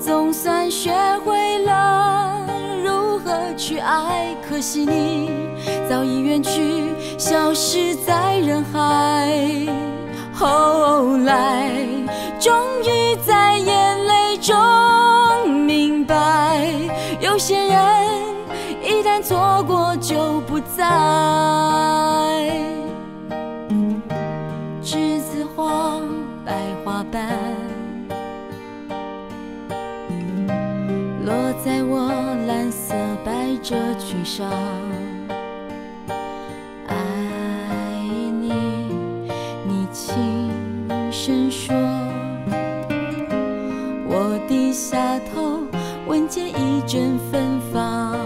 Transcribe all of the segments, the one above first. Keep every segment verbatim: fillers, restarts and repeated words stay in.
总算学会了如何去爱，可惜你早已远去，消失在人海。后来终于在眼泪中明白，有些人一旦错过就不再。栀子花白花瓣落在我蓝色百褶裙上，爱你，你轻声说。我低下头，闻见一阵芬芳。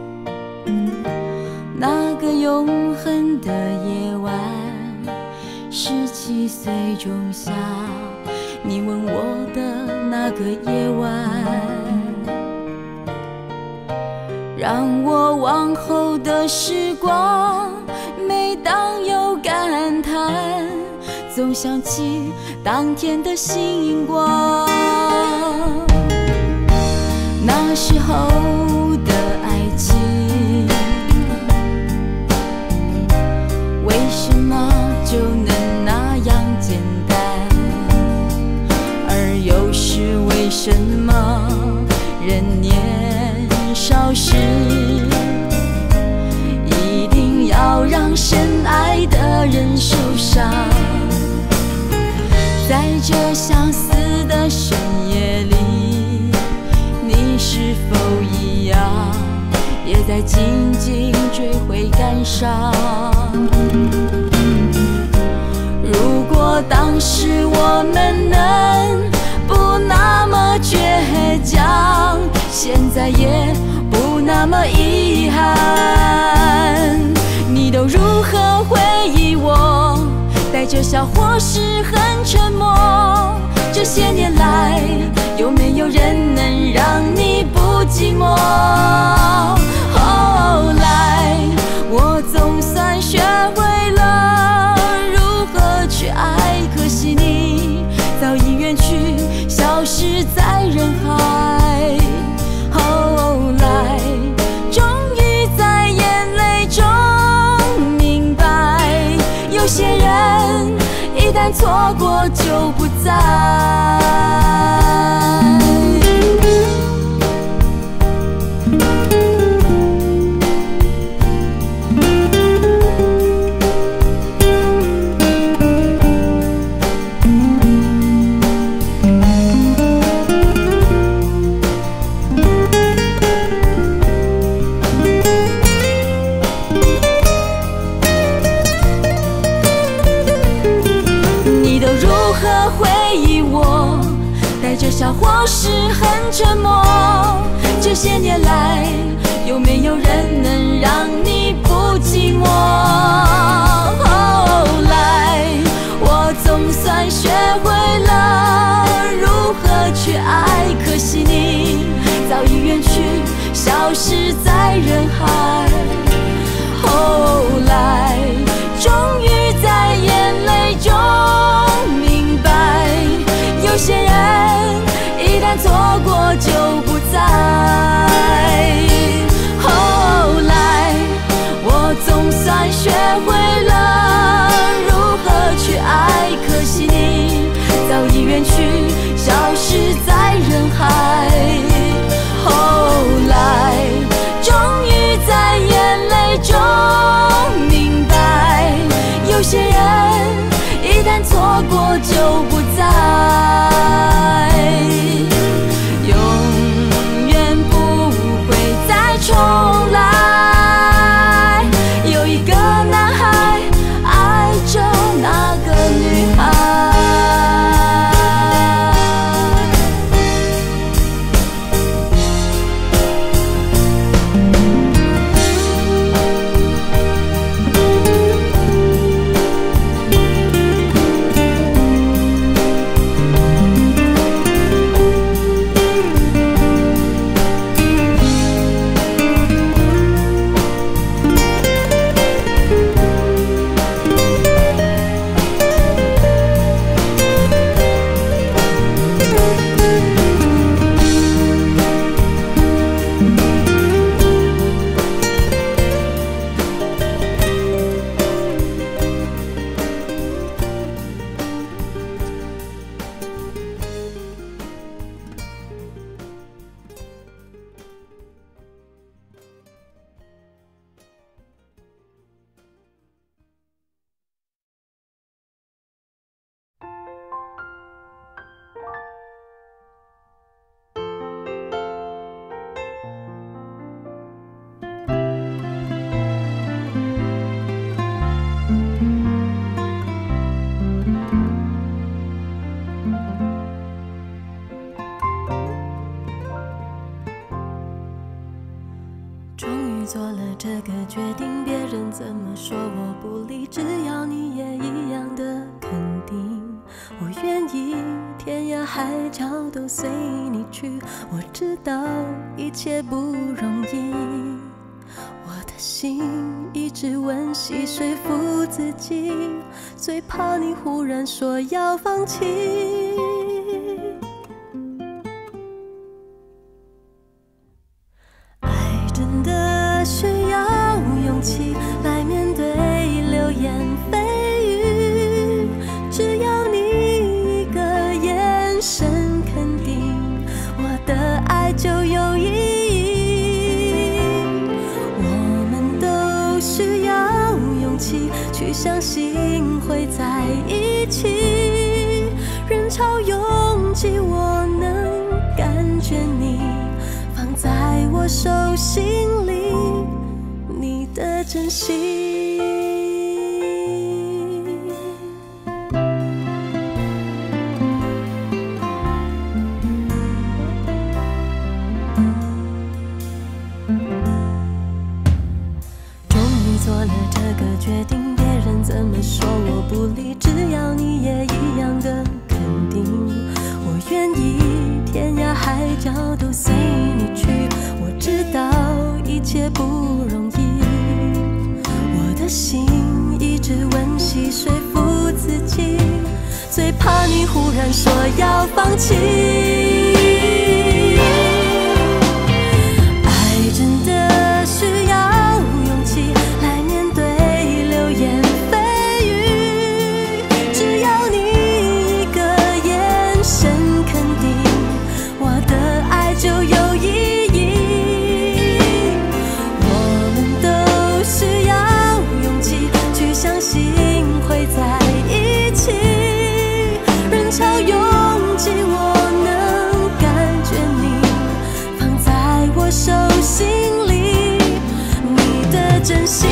那个永恒的夜晚，十七岁仲夏，你吻我的那个夜晚，让我往后的时光，每当有感叹，总想起当天的星光。那时候的爱情，为什么就能那样简单？而又是为什么人年少时，一定要让深爱的人受伤？在这相似的深夜里，你是否一样，也在静静追悔感伤？如果当时我们能不那么倔强，现在也不那么遗憾。你都如何回忆我？带着笑或是很沉默。这些年来，有没有人能让你不寂寞？后来，我总算学会了如何去爱，可惜你早已远去，消失在人海。后来，终于在眼泪中明白，有些人一旦错过就不再。这笑或是很沉默，这些年来，有没有人能让你不寂寞？后来，我总算学会了如何去爱，可惜你早已远去，消失在人海。后来，终于在眼泪中明白，有些人一旦错过就不再。后来，我总算学会了如何去爱，可惜你早已远去，消失在人海。后来，终于在眼泪中明白，有些人一旦错过就不再，永远不会再重来。有一个男孩爱着那个女孩。 做了这个决定，别人怎么说我不理，只要你也一样的肯定。我愿意天涯海角都随你去，我知道一切不容易，我的心一直温习说服自己，最怕你忽然说要放弃。爱真的需要勇气来面对流言蜚语，只要你一个眼神肯定，我的爱就有意义。我们都需要勇气去相信会在一起，人潮拥挤我能感觉你放在我手心里，你的真心。终于做了这个决定，别人怎么说我不理，只要你也一样的肯定。我愿意天涯海角都随你去，我知道一切不容易，我的心一直温习说服自己，最怕你忽然说要放弃。爱真的需要勇气来面对流言蜚语，只要你一个眼神肯定，我的爱就有意义。我们都需要勇气去相信会在一起，人潮拥挤我能感觉你放在我手心里，你的真心。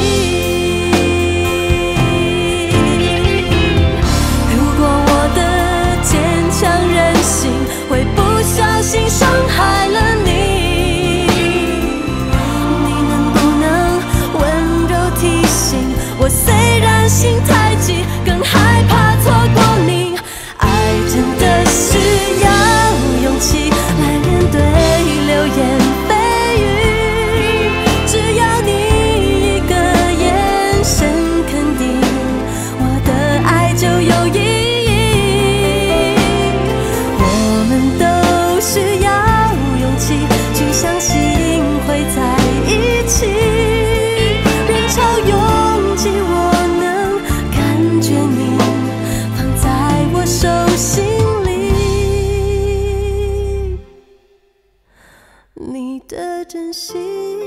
如果我的坚强任性会不小心伤害了你，你能不能温柔提醒我，虽然心太急，更害怕错过你。爱真的需要勇气来面对流言蜚语，只要你一个眼神肯定，我的爱就有意义。我们都需要勇气去相信会在一起，人潮拥挤我能感觉你放在我手心里，你的真心。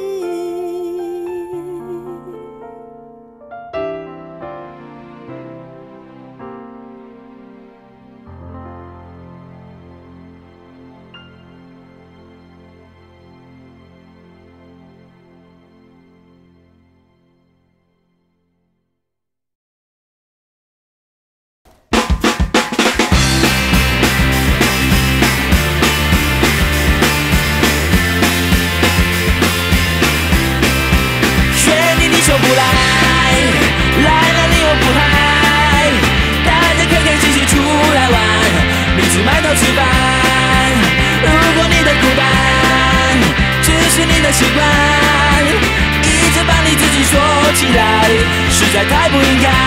习惯一直把你自己锁起来，实在太不应该。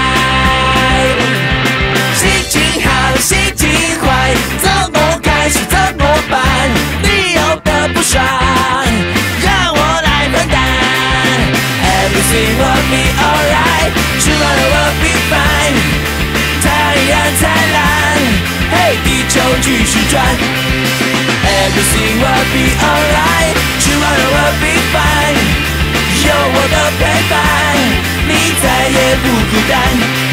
心情好，心情坏，怎么开始怎么办？你有的不爽，让我来分担。Everything will be alright, tomorrow will be fine。太阳灿烂，嘿，地球继续转。Everything will be alright, tomorrow will be fine。有我的陪伴，你再也不孤单。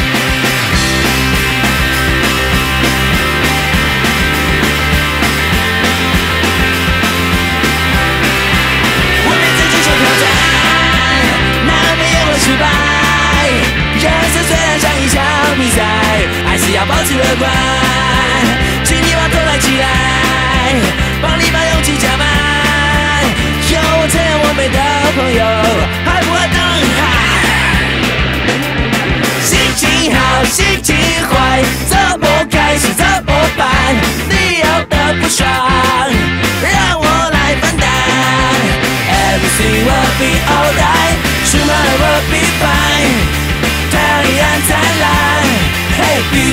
我们自己做挑战，难免也会失败。人生虽然像一场比赛，还是要保持乐观。请你把头抬起来，帮你把勇气加满。有我这样完美的朋友。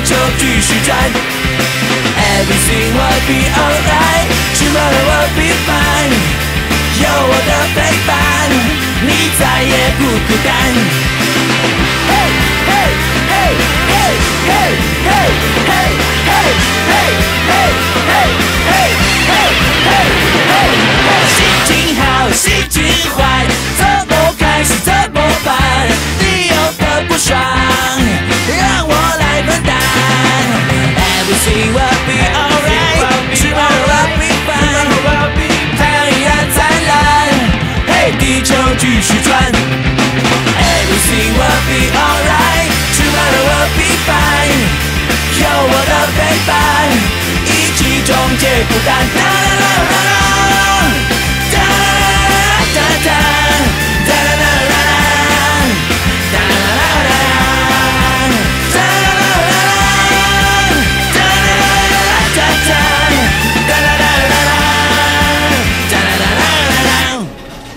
球继续转。Everything will be alright, tomorrow will be fine。有我的陪伴，你再也不孤单。Hey hey hey hey hey hey hey hey hey hey hey hey hey hey hey。心情好，心情坏，怎么开始怎么办？你有的不爽，让我来分担。Everything will be alright, tomorrow will be fine。太阳依然灿烂，嘿，地球继续转。Everything will be alright, tomorrow will be fine。有我的陪伴，一起终结孤单。哒啦啦啦啦，哒啦哒哒，哒啦啦啦啦，哒啦啦啦啦，哒啦啦啦啦，哒啦啦啦啦，哒哒，哒啦啦啦啦，哒啦啦啦啦。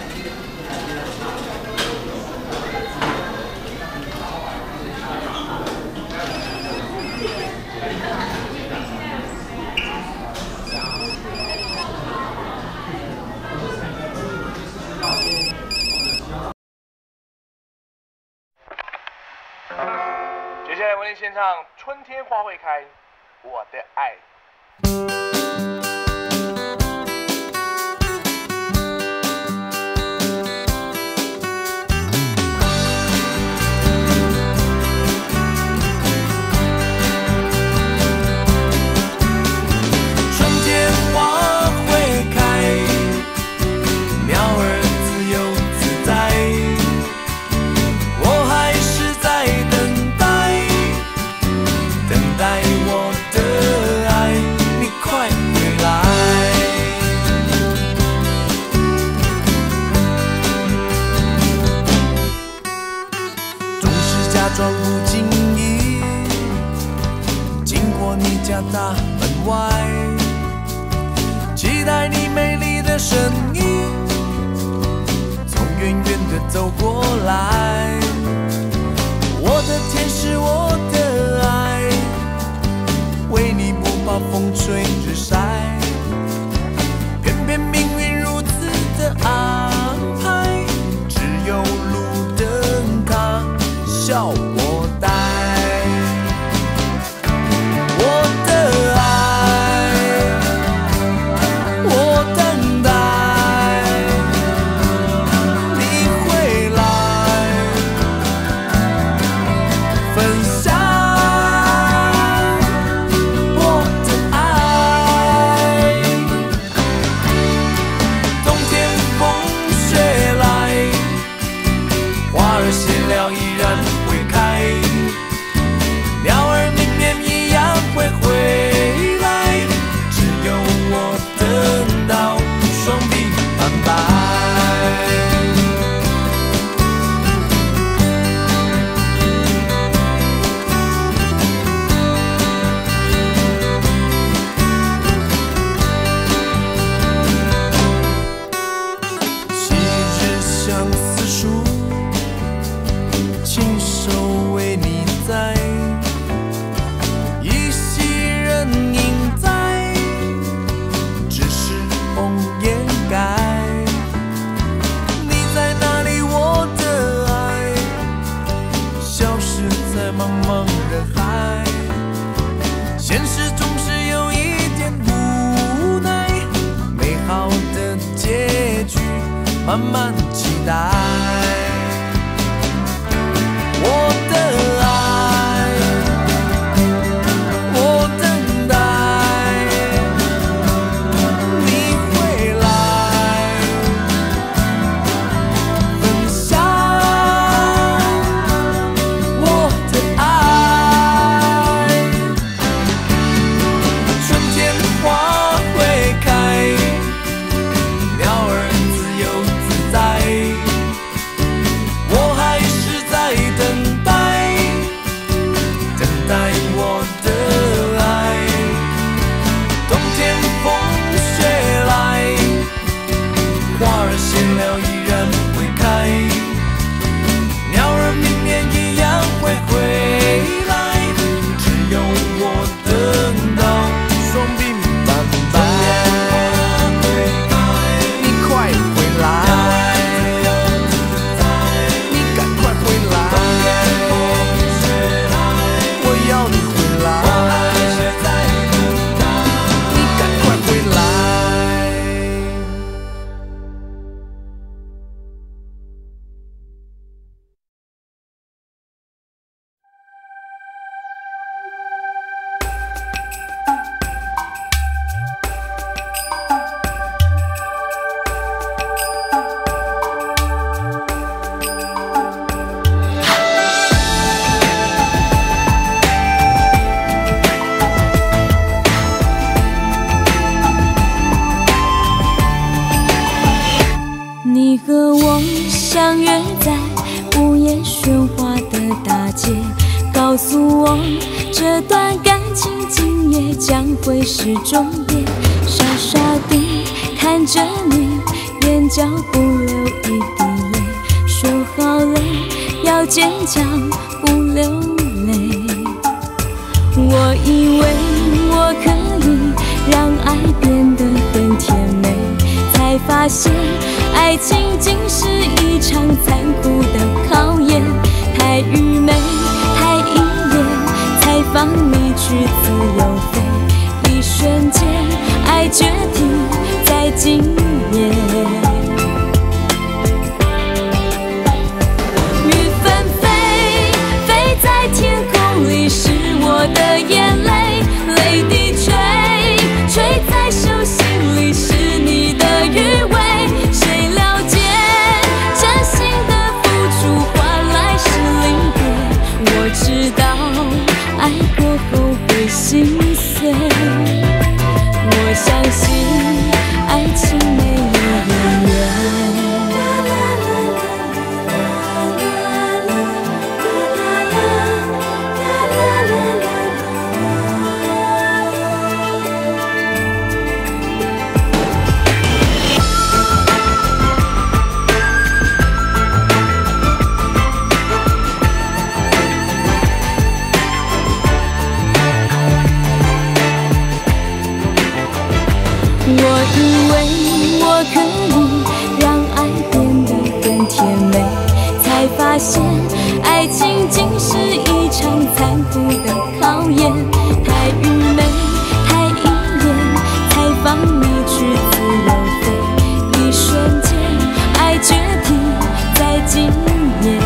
接下来为您献唱《春天花会开》，我的爱。 春天花会开，鸟儿自由自在，我还是在等待，等待我的爱，你快回来。总是假装不经意经过你家大门外，期待你美丽的身影从远远的走过来。我的天使，我的爱，为你不怕风吹日晒，偏偏命运如此的安排，只有路灯它笑我呆。我的爱，我等待你回来，分享我的爱。冬天风雪来，花儿谢了依然会开，鸟儿明年一样会回来，只有我等到双臂斑白。昔日相思树，亲手为你栽，依稀人影在，只是红颜改。你在哪里，我的爱，消失在茫茫人海。现实总是有一点无奈，美好的结局慢慢期待。我的爱，我等待你回来，分享我的爱。春天花会开，鸟儿自由自在， 诉我，这段感情今夜将会是终点。傻傻地看着你，眼角不流一滴泪，说好了要坚强不流泪。我以为我可以让爱变得很甜美，才发现爱情竟是一场残酷的考验。太愚昧，太依恋，才放你去自由飞。一瞬间，爱决堤在今夜。雨纷飞，飞在天空里，是我的眼泪，泪滴垂，垂在手心里，是你的余味。谁了解真心的付出换来是离别？我知道爱过后会心碎，我相信爱情没有永远。我以为我可以让爱变得更甜美，才发现爱情竟是一场残酷的考验。太愚昧，太依恋，才放你去自由飞。一瞬间，爱决堤在今夜。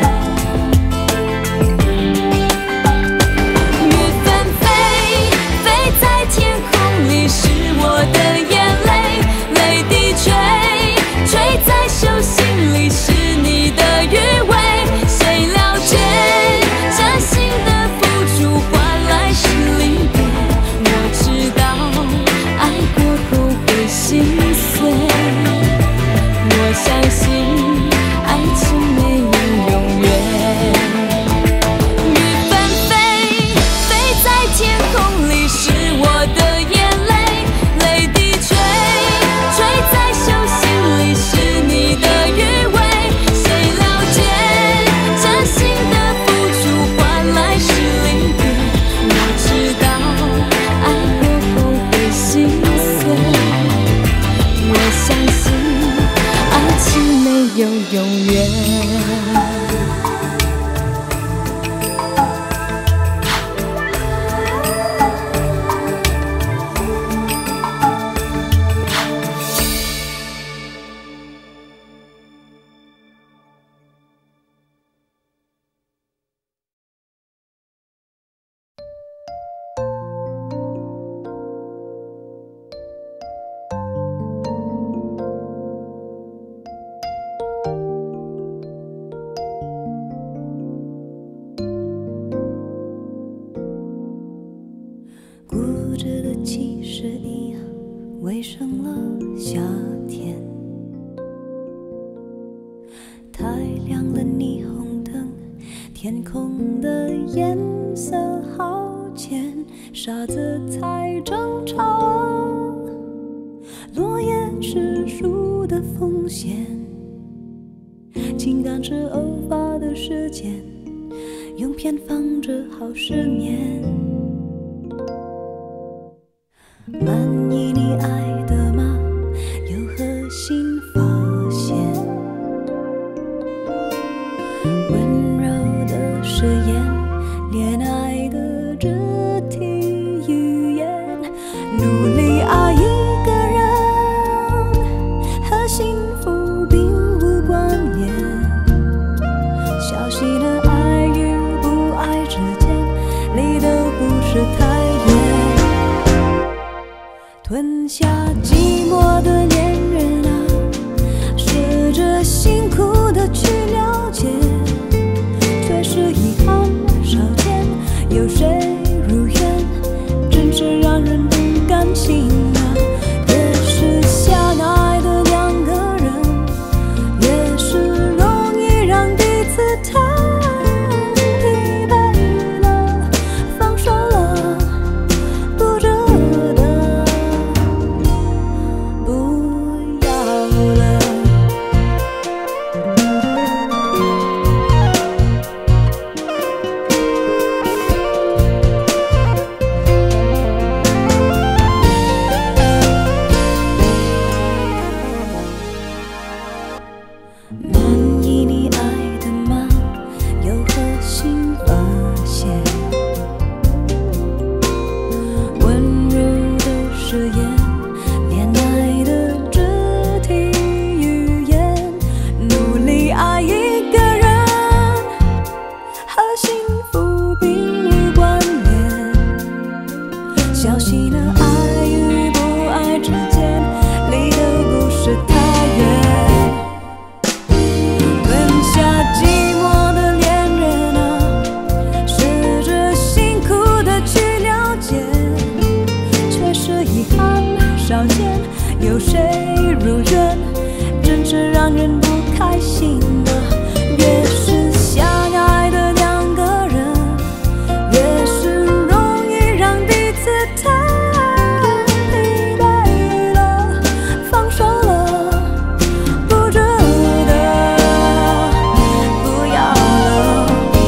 雨纷飞，飞在天空里，是我的眼泪，泪滴垂，垂在手心里，是你的余味。谁了解真心的付出换来是离别？我知道爱过后会心碎，我相信爱情没有永远。雨纷飞，飞在天空里，是我的眼泪，泪滴垂，垂在手心里，是你的余味。谁了解真心的付出换来是离别？我知道爱过后会心碎，我相信爱情没有永远。 固执的其实一样围上了夏天，太亮了霓虹灯，天空的颜色好浅，傻子才争吵，落叶是树的风险，情感是偶发的事件，用偏方治好失眠。满意你爱的吗？有何新发现？温柔的誓言，恋爱的肢体语言，努力爱一个人，和幸福并无关联。小溪的爱与不爱之间，离得不是太远。吞下寂寞的恋人啊，试着辛苦的去了解，却是遗憾少见。有谁如愿，真是让人不甘心啊。越是相爱的两个人，越是容易让彼此太疲惫了。 让人不开心的。越是相爱的两个人，越是容易让彼此太疲惫了，放手了，不值得，不要了。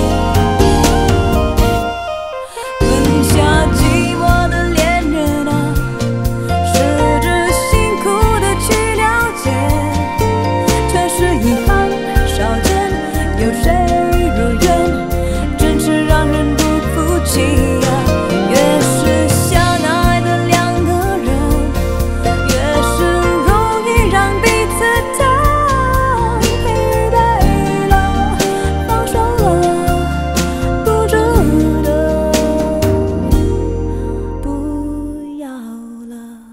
吞下寂寞的恋人啊，试着辛苦的去了解，却是遗憾少见。有谁如愿，真是让人不服气啊。越是相爱的两个人，越是容易让彼此太疲惫了，放手了，不值得，不要了。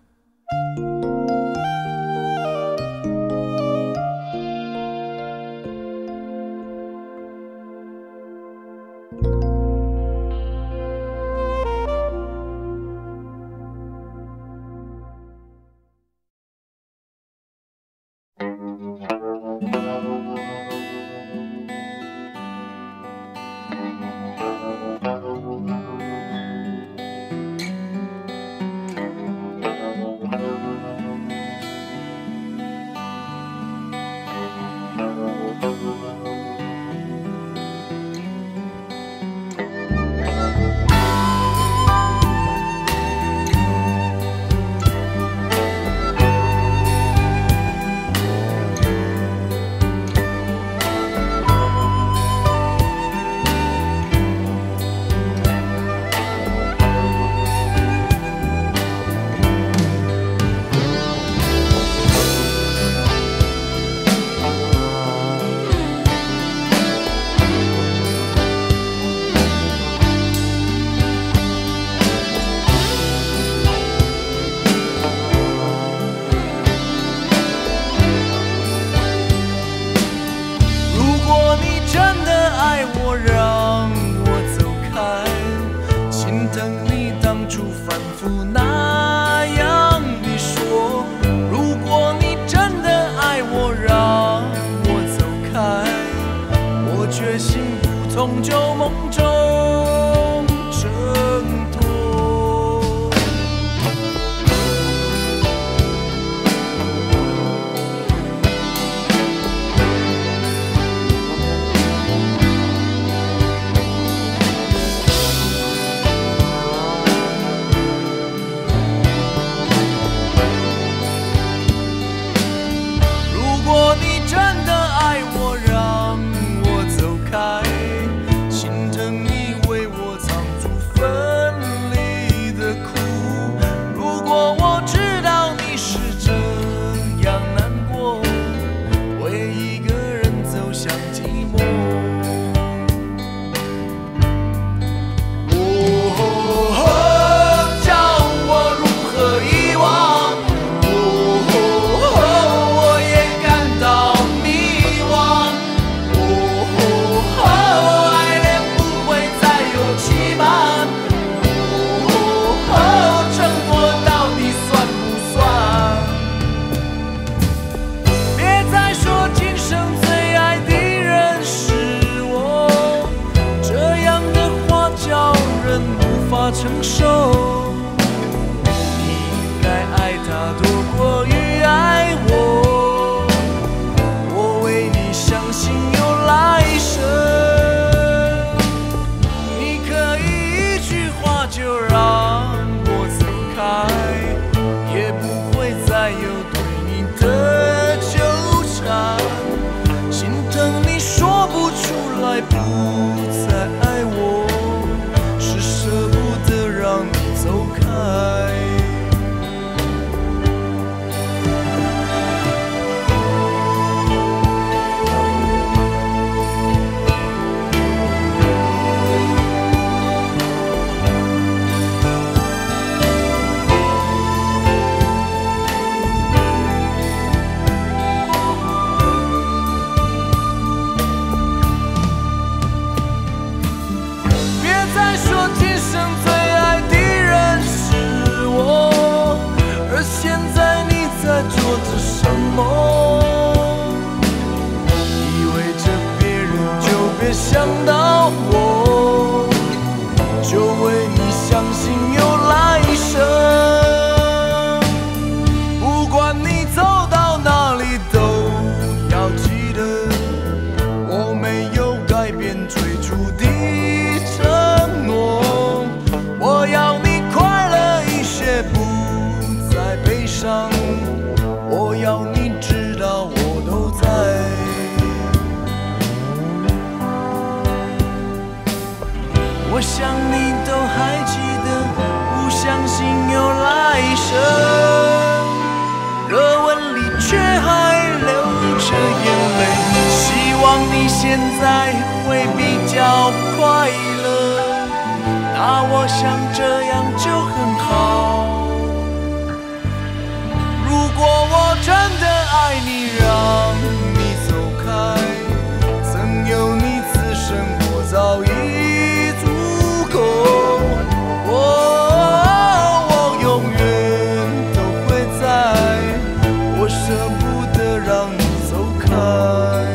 如果你真的爱我，让我走开，心疼你当初反复那样地说。如果你真的爱我，让我走开，我决心不同就梦中挣脱。如果你真的爱我，让我走开，心疼你为我藏住分离的苦。如果我知道你是这样难过，为一个人走向寂寞。哦，叫我如何遗忘？哦，我也感到迷惘。哦，爱恋不会再有期盼。哦，承诺到底算不算？别再说今生最爱的人是我，这样的话叫人无法承受。你应该爱他多过于爱我，我为你相信有来生。你可以一句话就让我走开，也不会再有对你的纠缠。心疼你说不出来不再爱我，是舍不得让你走开。别再说今生最爱的人是我，而现在你在做着什么？ 知道我都在。我想你都还记得，不相信有来生，热吻里却还流着眼泪。希望你现在会比较快乐，那我想这样就很好。如果我真的爱你，让你走开，曾有你此生我早已足够。我我永远都会在，我舍不得让你走开。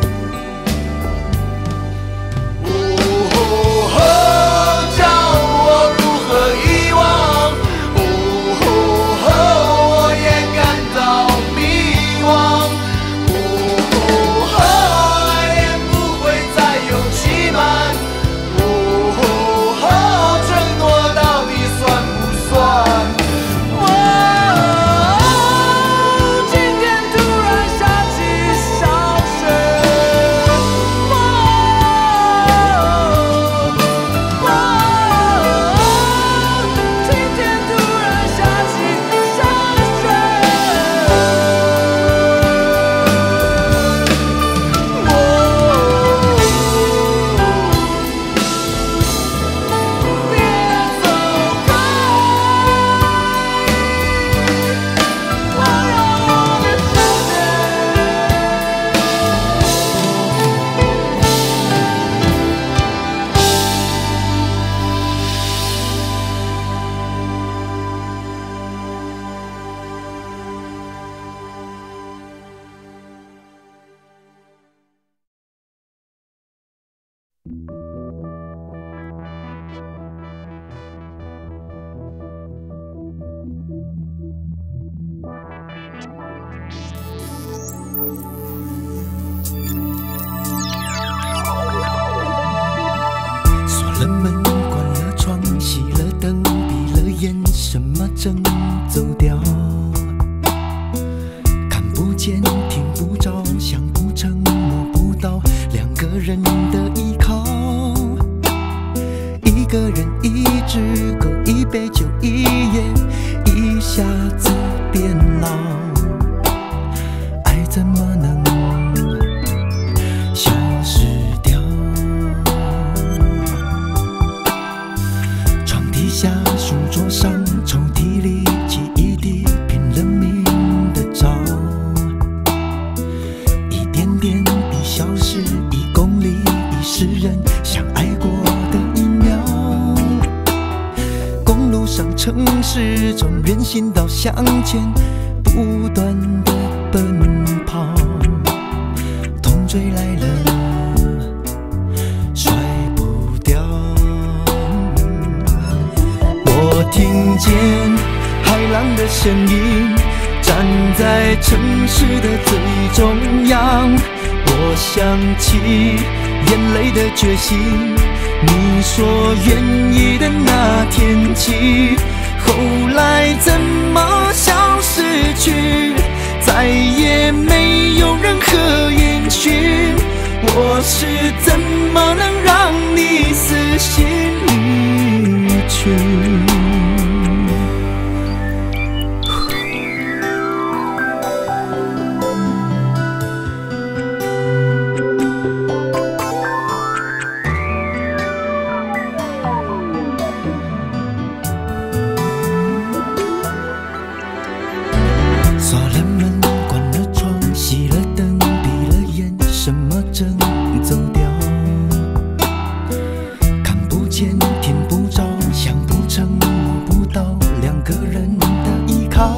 了门，关了窗，熄了灯，闭了眼，什么正走掉？看不见，听不着，想不成，摸不到，两个人的依靠。一个人一只狗，一杯酒，一夜，一下子变老。爱怎么能消失掉？床底下、书桌上、抽屉里，记忆地拼了命的找，一点点一小时，一公里一世人相爱过的一秒。公路上、城市中，人行道向前不断的奔跑，痛追来了，甩不掉。我听见海浪的声音，站在城市的最中央。我想起眼泪的决心，你说愿意的那天起，后来怎么消失去？再也没有任何音讯，我是怎么能让你死心离去？锁了门，关了窗，熄了灯，闭了眼，什么正走掉？看不见，听不着，想不成，摸不到，两个人的依靠。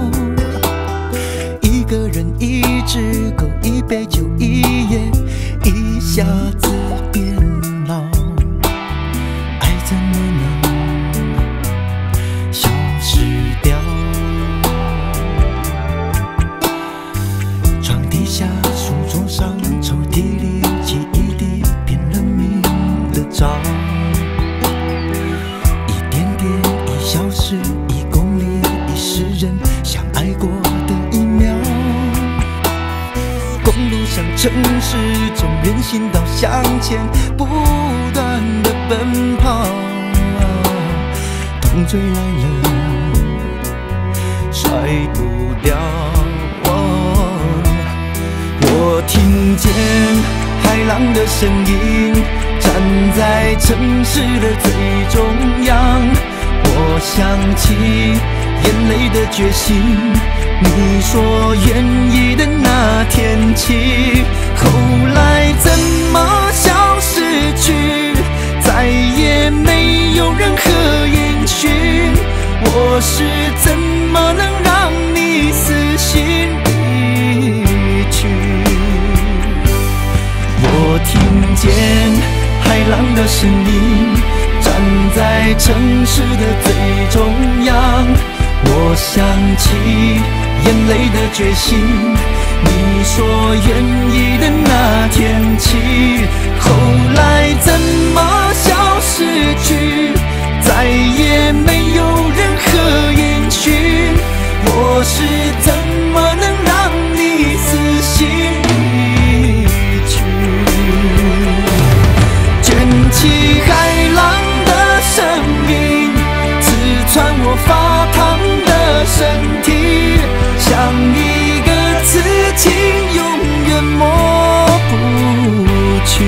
一个人，一只狗，一杯酒，一夜，一下子变老。爱怎么能消失掉？床底下、书桌上、抽屉里，记忆地拼了命的找，一点点一小时，一公里一世人相爱过的一秒。 城市中人行道向前不断的奔跑，风吹来了甩不掉。我听见海浪的声音，站在城市的最中央。我想起眼泪的决心，你说愿意的那天起，后来怎么消失去，再也没有任何音讯。我是怎么能让你死心离去？我听见海浪的声音，站在城市的最中央。我想起眼泪的决心，你说愿意的那天起，后来怎么消失去，再也没有任何音讯。我是怎么能让你死心离去？卷起海浪的声音，刺穿我发烫的身体，像一个刺青，永远抹不去。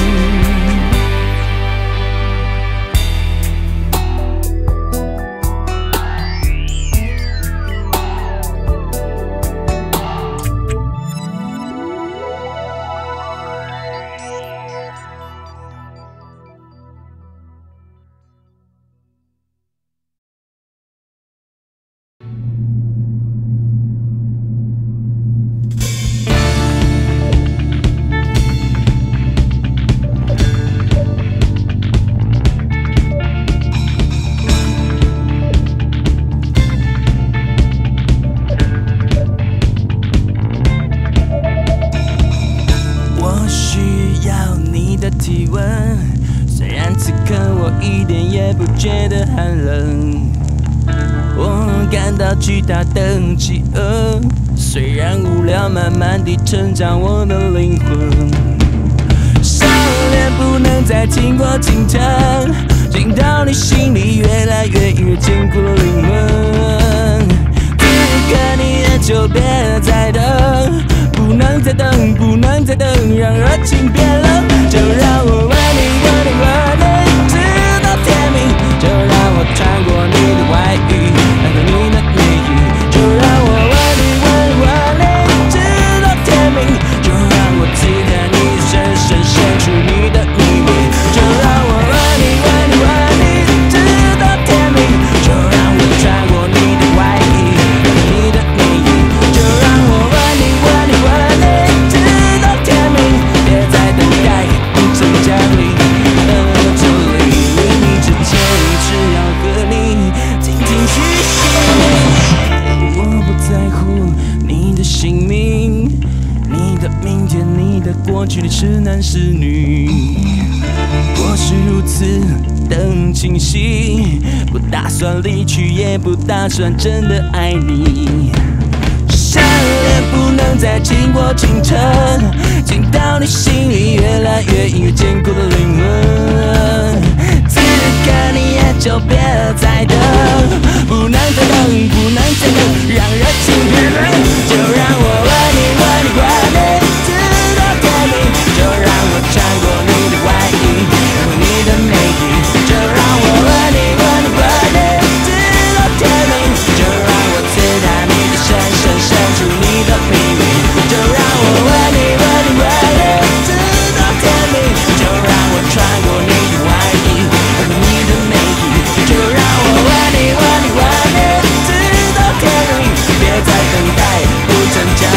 巨大的饥饿，虽然无聊，慢慢地成长我的灵魂。项链不能再经过进城，进到你心里越来越越坚固的灵魂。此刻你也就别再等，不能再等，不能再等，让热情变冷。就让我问你问你问你，直到天明。就让我穿过你的外衣，来到你的内衣。就让我问你问你问你，直到天明。就让我刺探你深深深处你的秘密。就让我问你问你问你，直到天明。就让我穿过你的外衣，来到你的内衣。就让我问你问你问你，直到天明。别再等待，不曾降临。呃，这里离你之前，只要和你静静去醒。我不在乎你的姓名，你的明天，你的过去，你是男是女。我是如此的清晰，不打算离去，也不打算真的爱你。项链不能再经过清晨，进到你心里越来越越坚固的灵魂。此刻你也就别再等，不能再等，不能再等，让热情变冷。就让我问你问你问你，直到天明。就让我穿过你的外衣，然后你的内衣。就让我问你问你问你，直到天明。就让我刺探你的深深深处你的秘密。就让我问你问你问你，直到天明。就让我穿过你的外衣，然后你的内衣。就让我问你问你问你，直到天明。别再等待，不曾降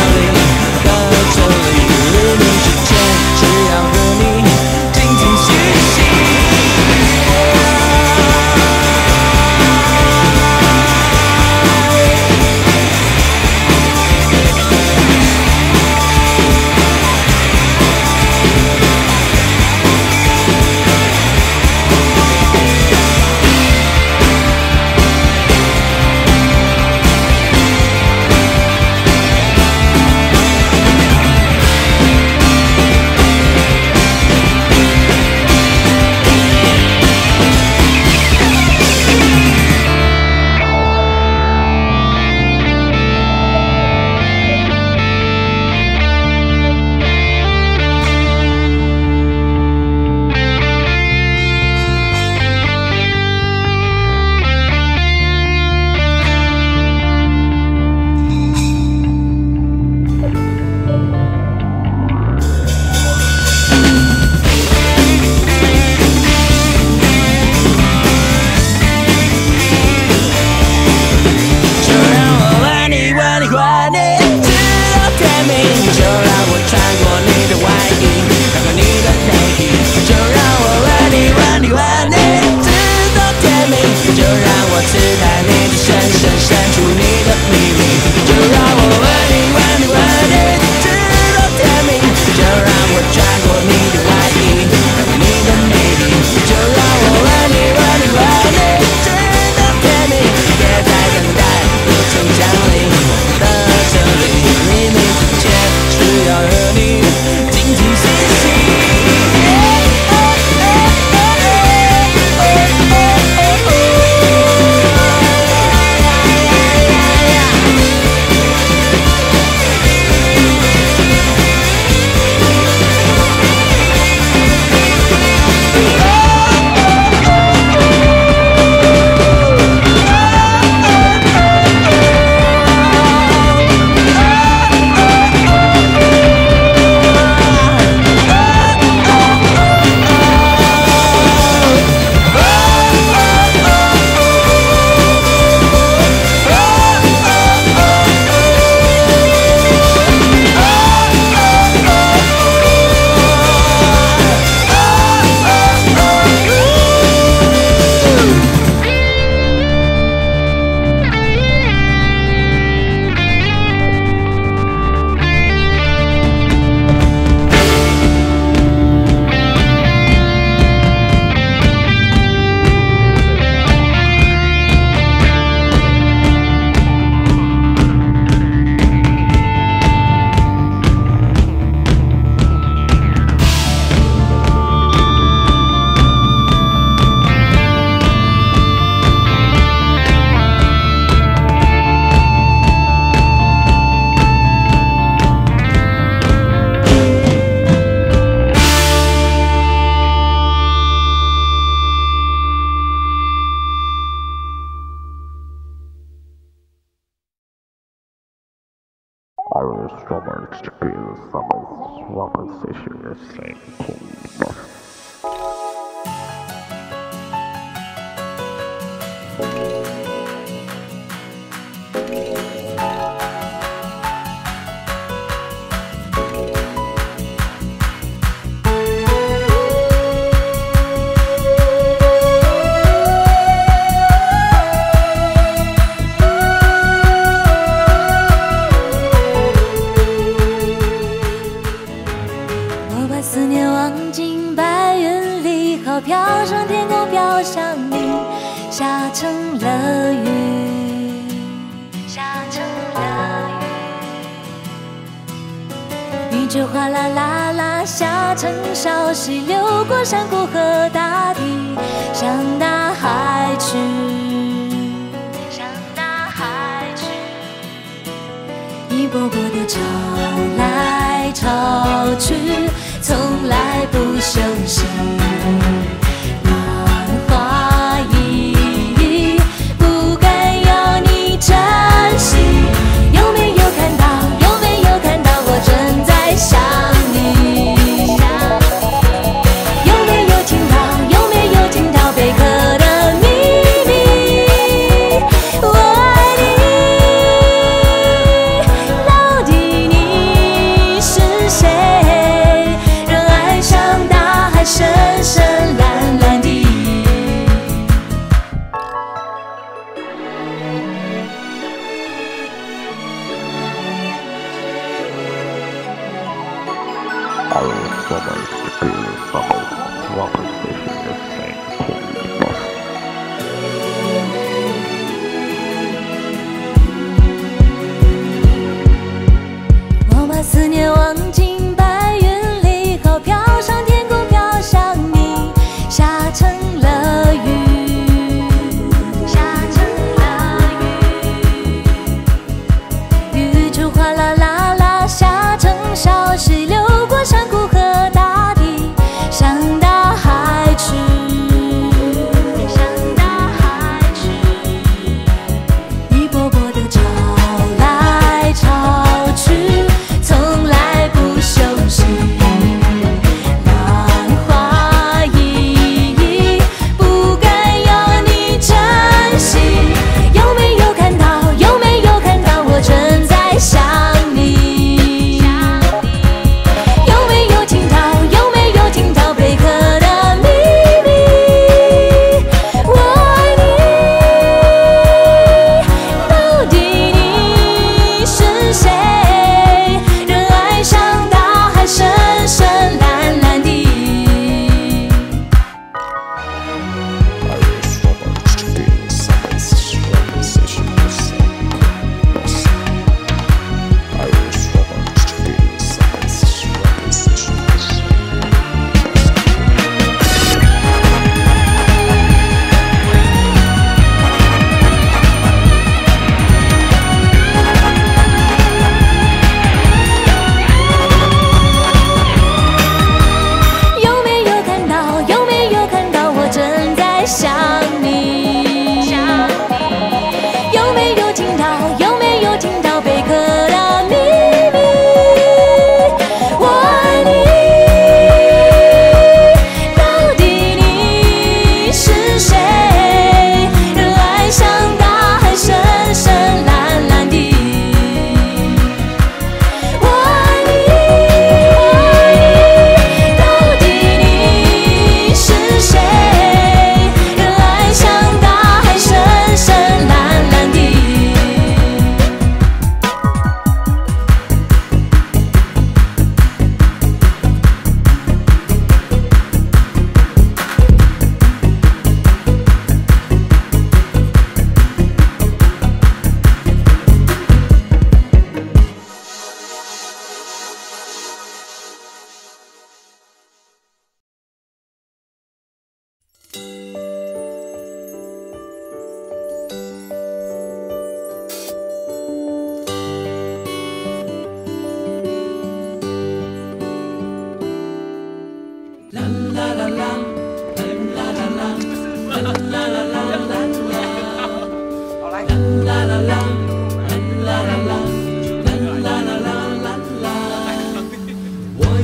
飘上天空，飘向你，下成了雨，下成了雨，雨就哗啦啦啦下成小溪，流过山谷和大地，向大海去，向大海去，一波波的潮来潮去，从来不休息。我把思念忘进白云里后，飘上天空，飘向你，下成了雨，下成了雨，雨就哗啦啦啦下成小溪，流过山谷和大地，向大海去。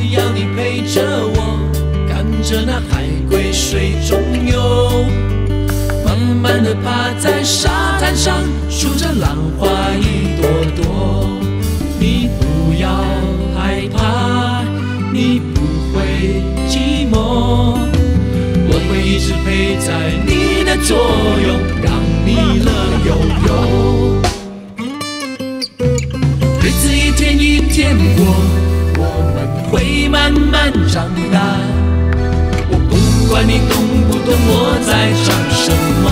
要你陪着我，看着那海龟水中游，慢慢地趴在沙滩上，数着浪花一朵朵。你不要害怕，你不会寂寞，我会一直陪在你的左右，让你乐悠悠。日子一天一天过，我们会慢慢长大。我不管你懂不懂我在唱什么，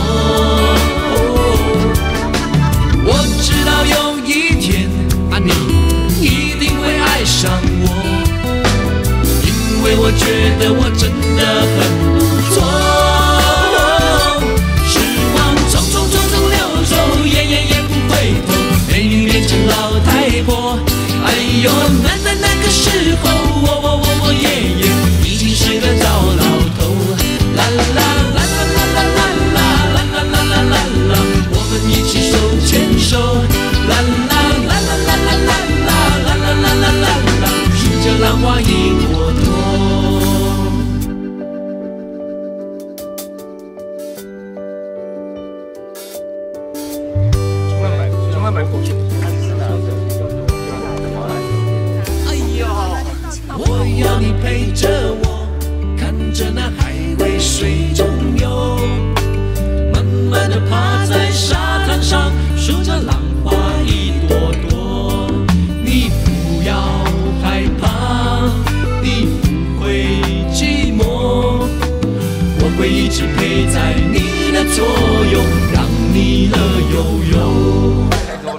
哦，我知道有一天啊，你一定会爱上我，因为我觉得我真的很不错。时光匆匆匆匆流走，眼眼也不回头，美女变成老太婆。哎呦，那那那个时候，我我我我爷爷已经是个糟老头。啦啦啦啦啦啦啦啦啦啦啦啦啦啦，我们一起手牵手。啦啦啦啦啦啦啦啦啦啦啦啦啦啦，数着浪花一朵朵。 中南买，中南买口诀。 我要你陪着我，看着那海龟水中游，慢慢地趴在沙滩上，数着浪花一朵朵。你不要害怕，你不会寂寞，我会一直陪在你的左右，让你乐悠悠。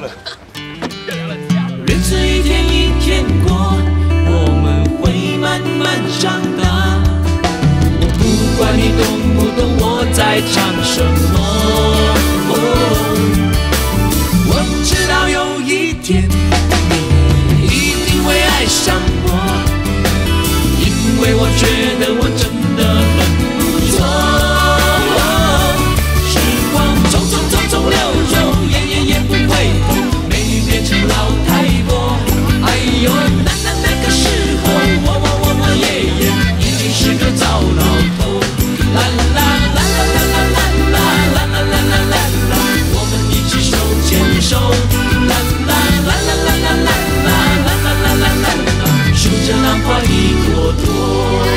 日子一天一天过，慢慢长大，我不管你懂不懂我在唱什么，哦，我知道有一天你一定会爱上我，因为我觉得我真的很不错。时光匆匆匆匆流走，眼眼也不回头，美女变成老太婆。哎呦，那那那个时候，我我我爷爷已经是个糟老头。啦啦啦啦啦啦啦啦啦啦啦啦啦啦，我们一起手牵手。啦啦啦啦啦啦啦啦啦啦啦啦啦啦，数着浪花一朵朵。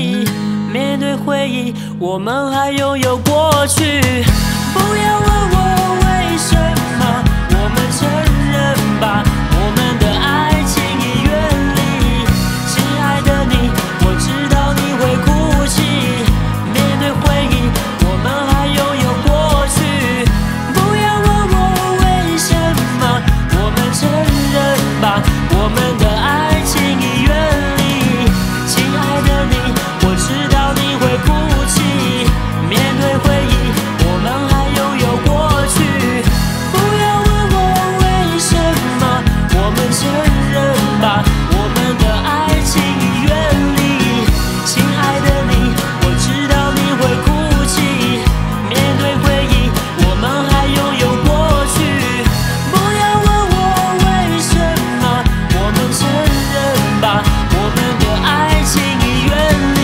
里，面对回忆，我们还拥有过去。不要问我为什么，我们承认吧，我们的爱情已远离。亲爱的你，我知道你会哭泣。面对回忆，我们还拥有过去。不要问我为什么，我们承认吧，我们的爱情已远离。亲爱的你，我知道你会哭泣。面对回忆，我们还拥有过去。不要问我为什么，我们承认吧，我们的爱情已远离。亲爱的你，我知道你会哭泣。面对回忆，我们还拥有过去。不要问我为什么，我们承认吧，我们的爱情已远离。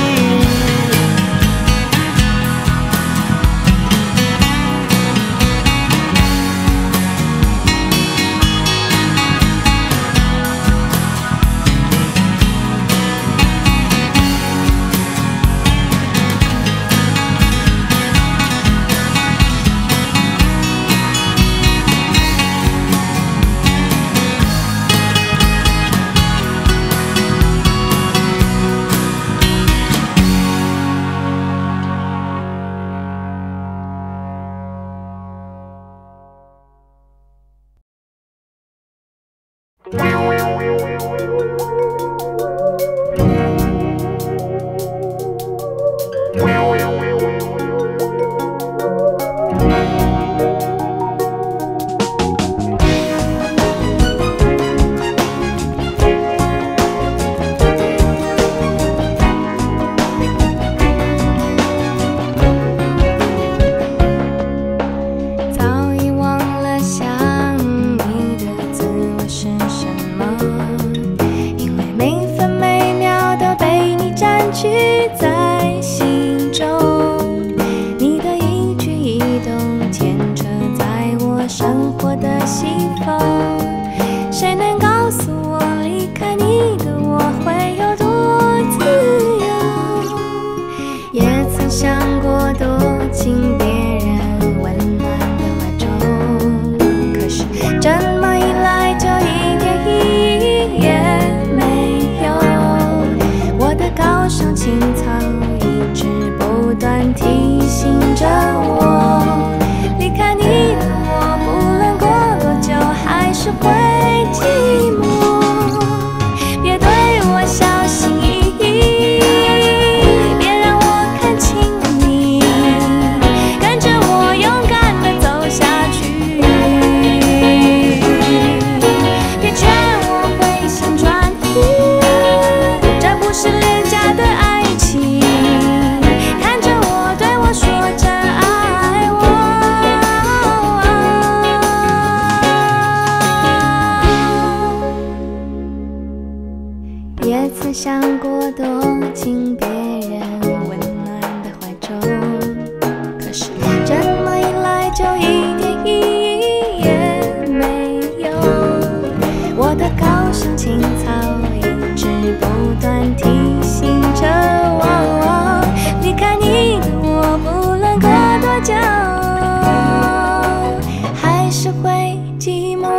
早已忘了想你的滋味是什么，因为每分每秒都被你占据在心中。你的一举一动牵扯在我生活的西风，谁能告诉我离开你的我会有多自由？也曾想过躲进别人温暖的怀中，可是这么一来就一点意义也没有。我的高尚情操一直不断提醒着我，离开你的我不论过多久还是会寂寞。别对我小心翼翼，别让我看清你，跟着我勇敢地走下去。别劝我回心转意，这不是廉价的爱情。看着我，对我说着爱我。也曾想过躲进别人温暖的怀中，可是这么一来就一点意义也没有。我的高尚情操一直不断提醒着我，离开你的我不论过多久还是会寂寞。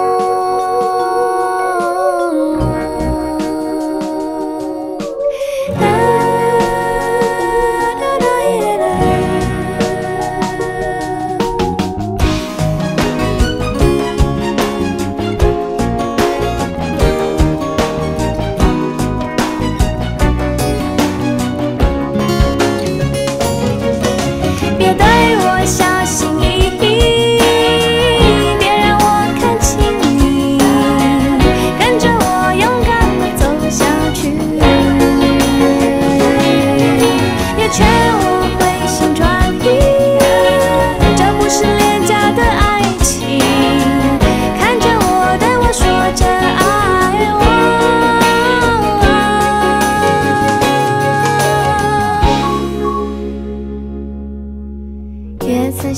别对我小心翼翼，别让我看清你，跟着我勇敢地走下去。别劝我回心转意，这不是廉价的爱情。看着我，对我说着爱我。也曾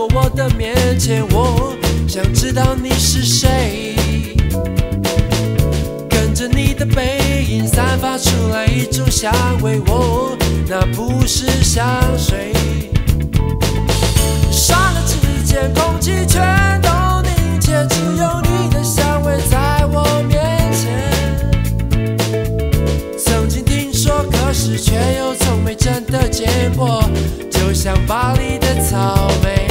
过我的面前，我想知道你是谁。跟着你的背影散发出来一种香味，哦，那不是香水。刹那之间，空气全都凝结，只有你的香味在我面前。曾经听说，可是却又从没真的见过，就像巴黎的草莓。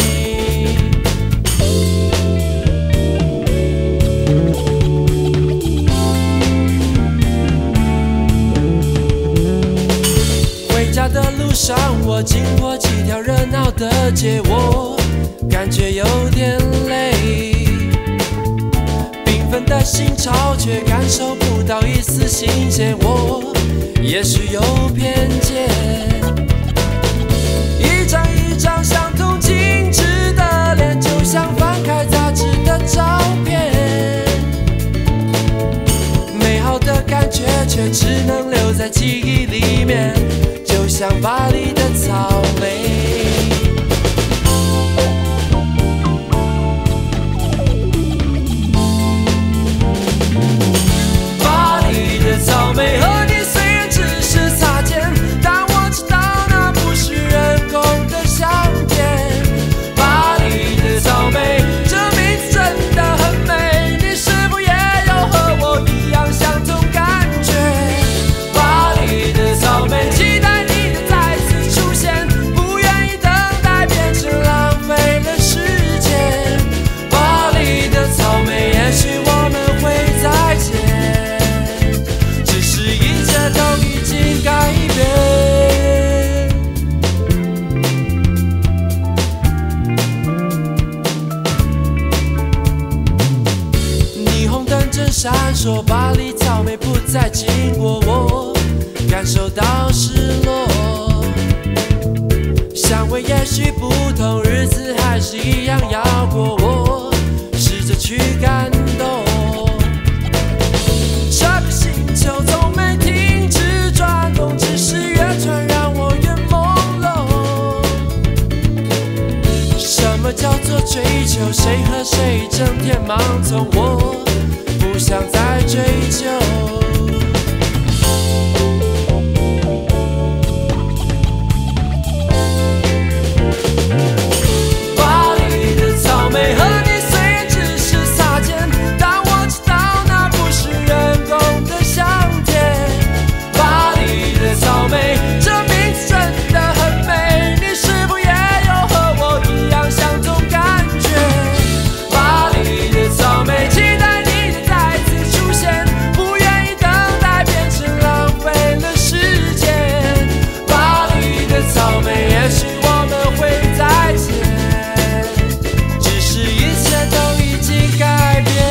回家的路上，我经过几条热闹的街，我感觉有点累。缤纷的心潮，却感受不到一丝新鲜，我也许有偏见。一张一张相同精致的脸，就像翻开杂志的照片，美好的感觉却只能留在记忆里面，就像巴黎的草莓。巴黎的草莓和你虽然只是擦肩，但我知道那不是人工的香甜。巴黎的草莓，这名字真的很美，你是否也有和我一样相同感觉？巴黎的草莓，期待你的再次出现，不愿意等待变成浪费了时间。巴黎的草莓，也许我们会再见，只是一切都已经改变。霓虹灯正闪烁，巴黎草莓不再经过我，感受到失落。香味也许不同，日子还是一样要过，我试着去感动。这个星球从没停止转动，只是越转让我越朦胧。什么叫做追求？谁和谁整天忙从？我不想再追究。巴黎的草莓和你虽然只是擦肩，但我知道那不是人工的香甜。巴黎的草莓，这名字真的很美，你是否也有和我一样相同感觉？巴黎的草莓，期待你的再次出现，不愿意等待变成浪费了时间。巴黎的草莓，也许我们会再见，只是一切都已经改变。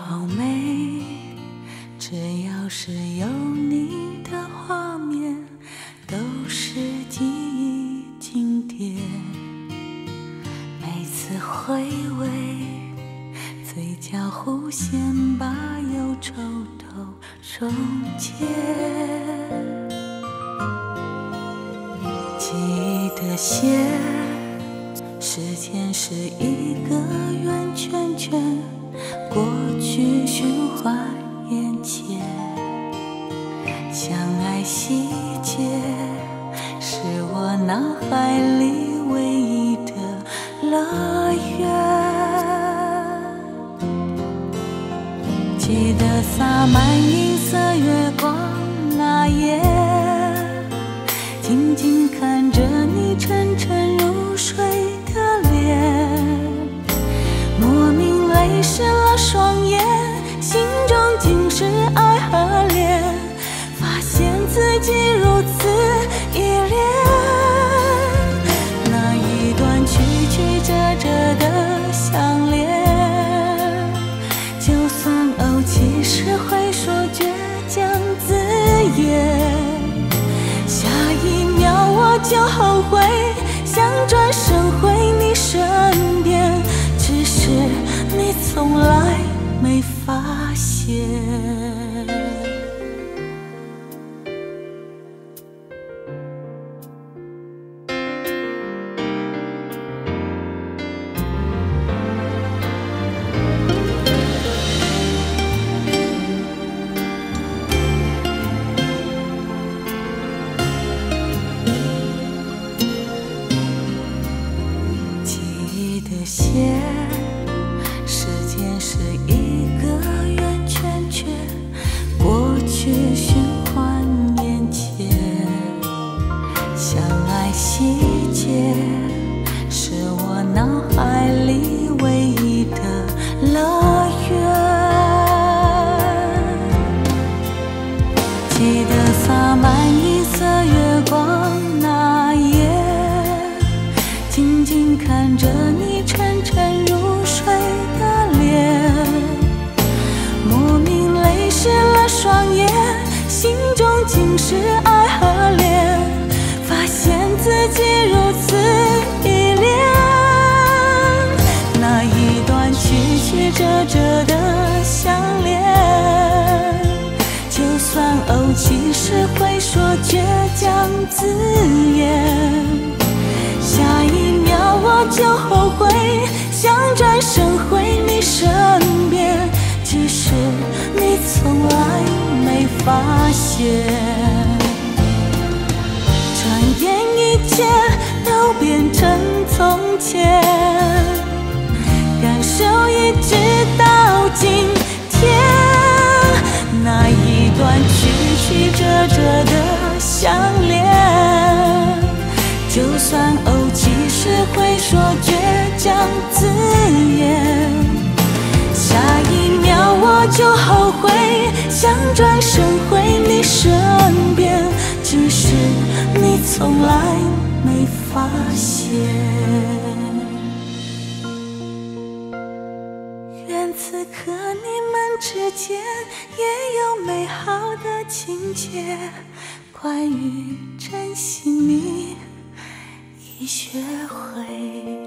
只要是有你的画面， 先把忧愁都收结。记得些，时间是一个圆圈圈，过去循环眼前，相爱细节是我脑海里唯一的乐园。记得洒满银色月光那夜，静静看着你沉沉入睡的脸，莫名泪湿了双眼，心中尽是爱和怜，发现自己如此依恋。那一段曲曲折折的相恋，就算怄气时会说倔强字眼，下一秒我就后悔，想转身回你身边，只是你从来没发现。记得些，时间是一个圆圈圈，过去循环眼前，相爱细节是我脑海里唯一的乐园。记得洒满银色月光那夜，静静看着你沉沉入睡的脸，莫名泪湿了双眼，心中尽是爱和怜，发现自己如此依恋。那一段曲曲折折的相恋，就算怄气时会说倔强字眼，下一秒我就后悔，想转身回你身边，只是你从来没发现。转眼一切都变成从前，感受一直到今天。那一段曲曲折折的相恋，就算怄气时会说倔强字眼，下一秒我就后悔，想转身回你身边，只是你从来没发现。愿此刻你们之间也有美好的情节，关于珍惜你已学会。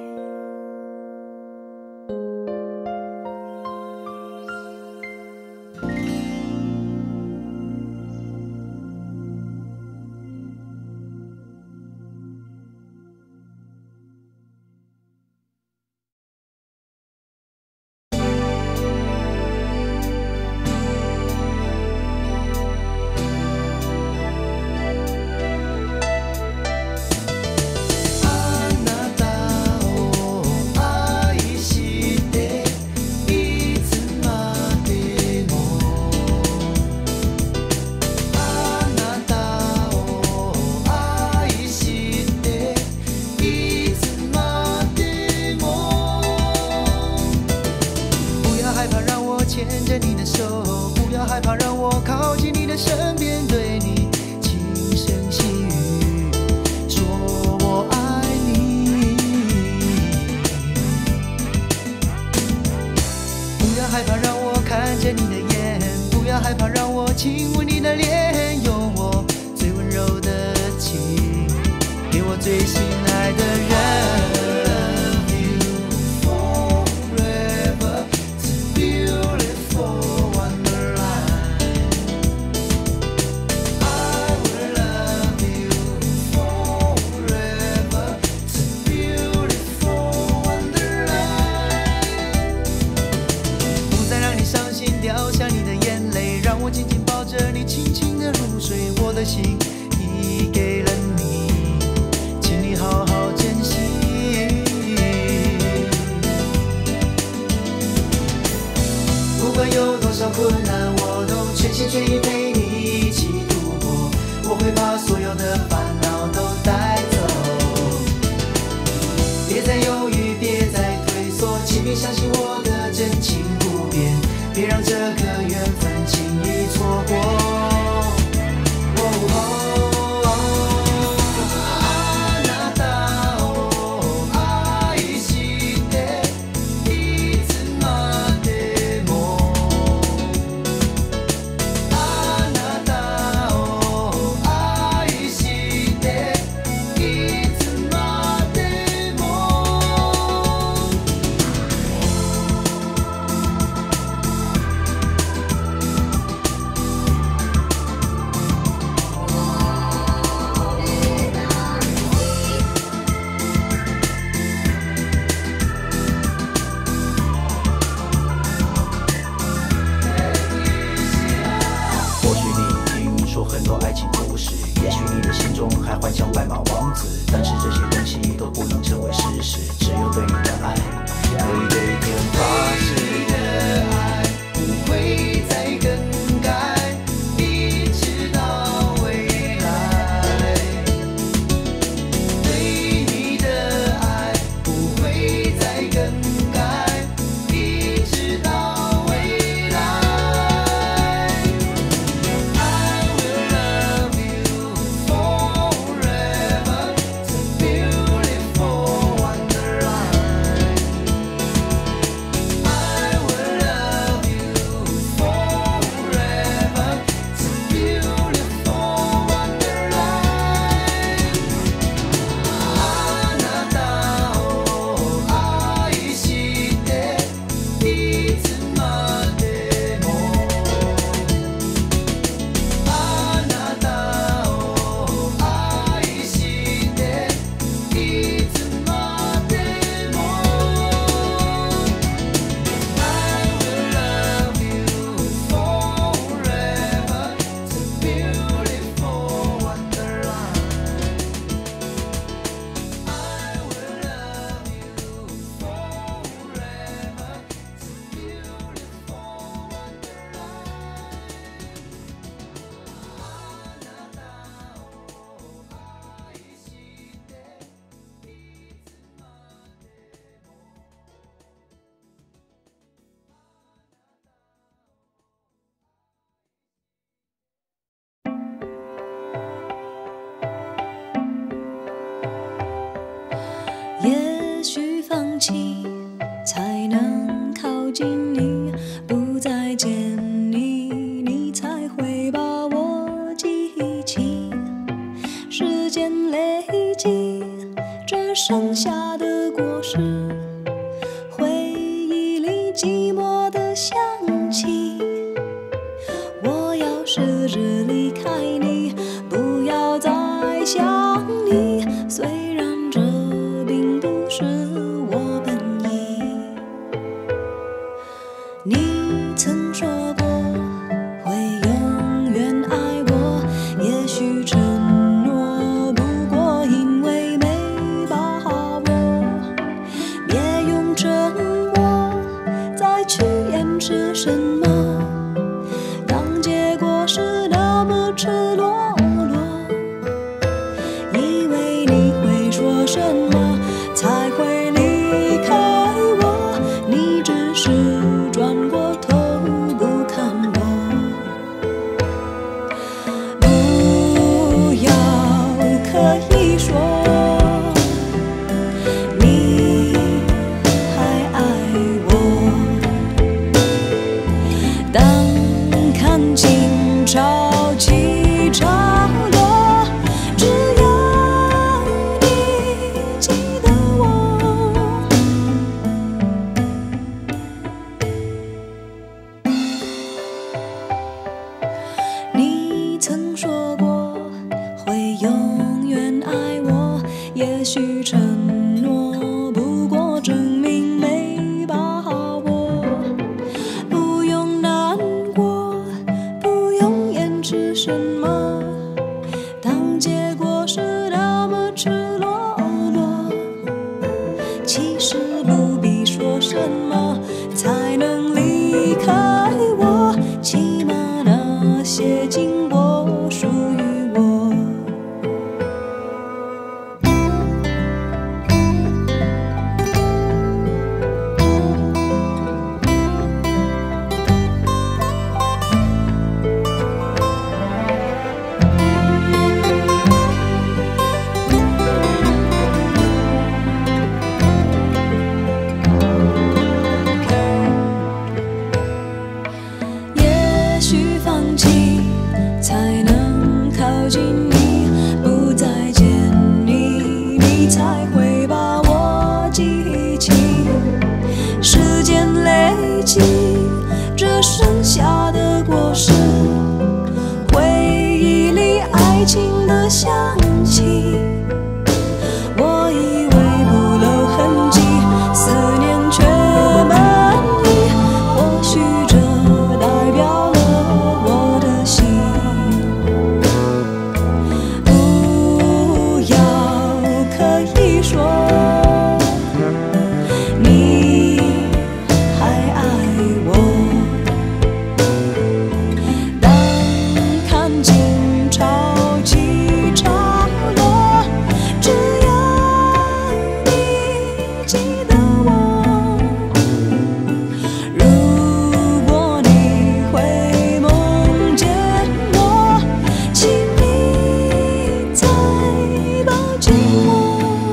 最心爱的人。 全心全意陪你一起度过，我会把所有的烦恼都带走。别再犹豫，别再退缩，请别相信我的真情不变，别让这个缘分轻易错过。 也许放弃才能靠近你，不再见你，你才会把我记起。时间累积，只剩下的果实，回忆里寂寞的香气。我要试着离开你，不要再想你，虽然这并不是我本意。你曾说过会永远爱我，也许承诺不过因为没把握。别用沉默再去掩饰什么，当结果是那么赤裸裸，以为你会说什么才会离开我，你只是转过头不看我。不要刻意说你还爱我，当看清潮起潮落，只要你记得我。你曾说过会永远爱我，也许承诺不过证明没把握。不用难过，不用掩饰写进我，属于我。也许放弃才能靠近你，不再见你，你才会把我记起。时间累积这剩下的果实，回忆里爱情的香气。我以为不留痕迹，思念却满溢，或许这代表了我的心。不要刻意说你还爱我，当看尽潮起潮落，只要你记得我。如果你会梦见我，请你再抱紧我。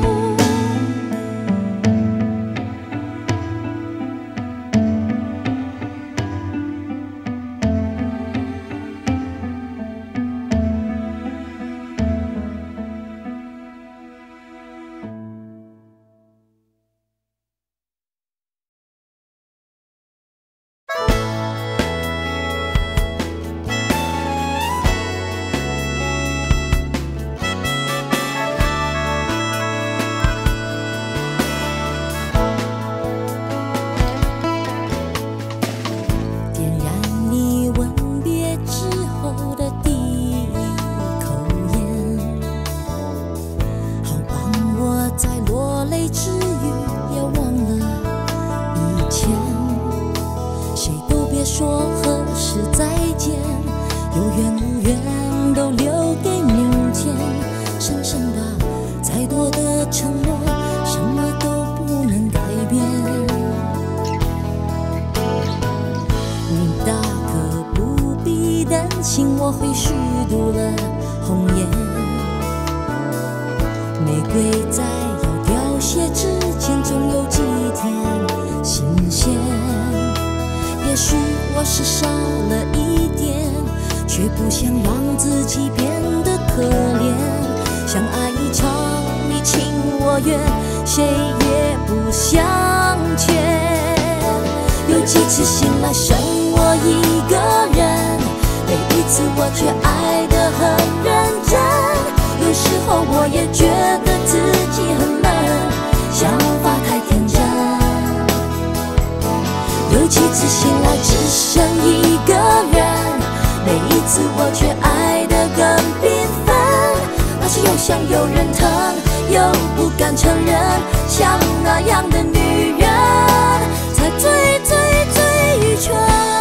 点燃你吻别之后的第一口烟，好帮我在落泪之余也忘了以前。谁都别说何时再见，有缘无缘都留给明天。深深吧，再多的承诺，什么都不能改变。你大可不必担心我会虚度了红颜，玫瑰在要凋谢之前，总有几天新鲜。也许我是少了一点，却不想让自己变得可怜。相爱一场，你情我愿，谁也不向前。有几次醒来剩我一个人，每一次我却爱得很认真。有时候我也觉得自己很笨，想法太天真。有几次醒来只剩一个人，每一次我却爱得更缤纷。那是又想有人疼，又不敢承认，像那样的女人才最最最愚蠢。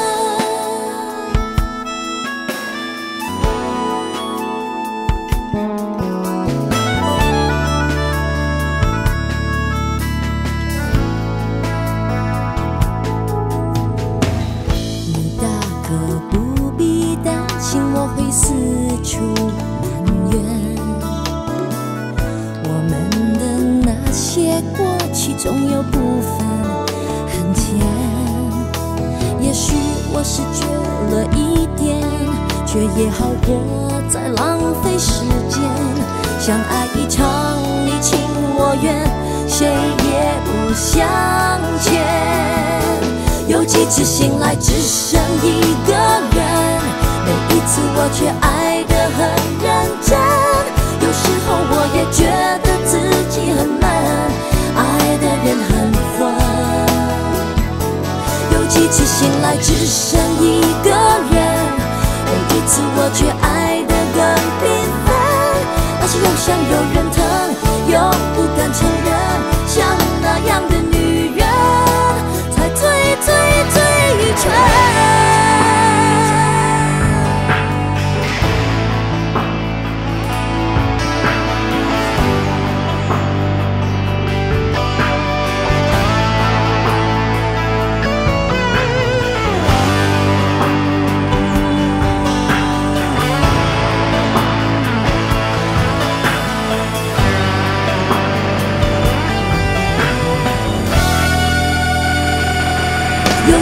你大可不必担心我会四处埋怨，我们的那些过去总有部分很甜。也许我是觉了一点，却也好过再浪费时间。相爱一场，你情我愿，谁也不向前。有几次醒来只剩一个人，每一次我却爱得很认真。有时候我也觉得自己很闷，爱的人很疯。有几次醒来只剩一个人，每一次我却爱得更缤纷。那是又想有人疼，又不敢承认，像那样的女人才最最最愚蠢。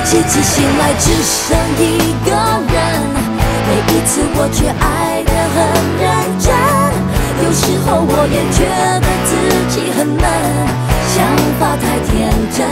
几次醒来只剩一个人，每一次我却爱得很认真。有时候我也觉得自己很闷，想法太天真。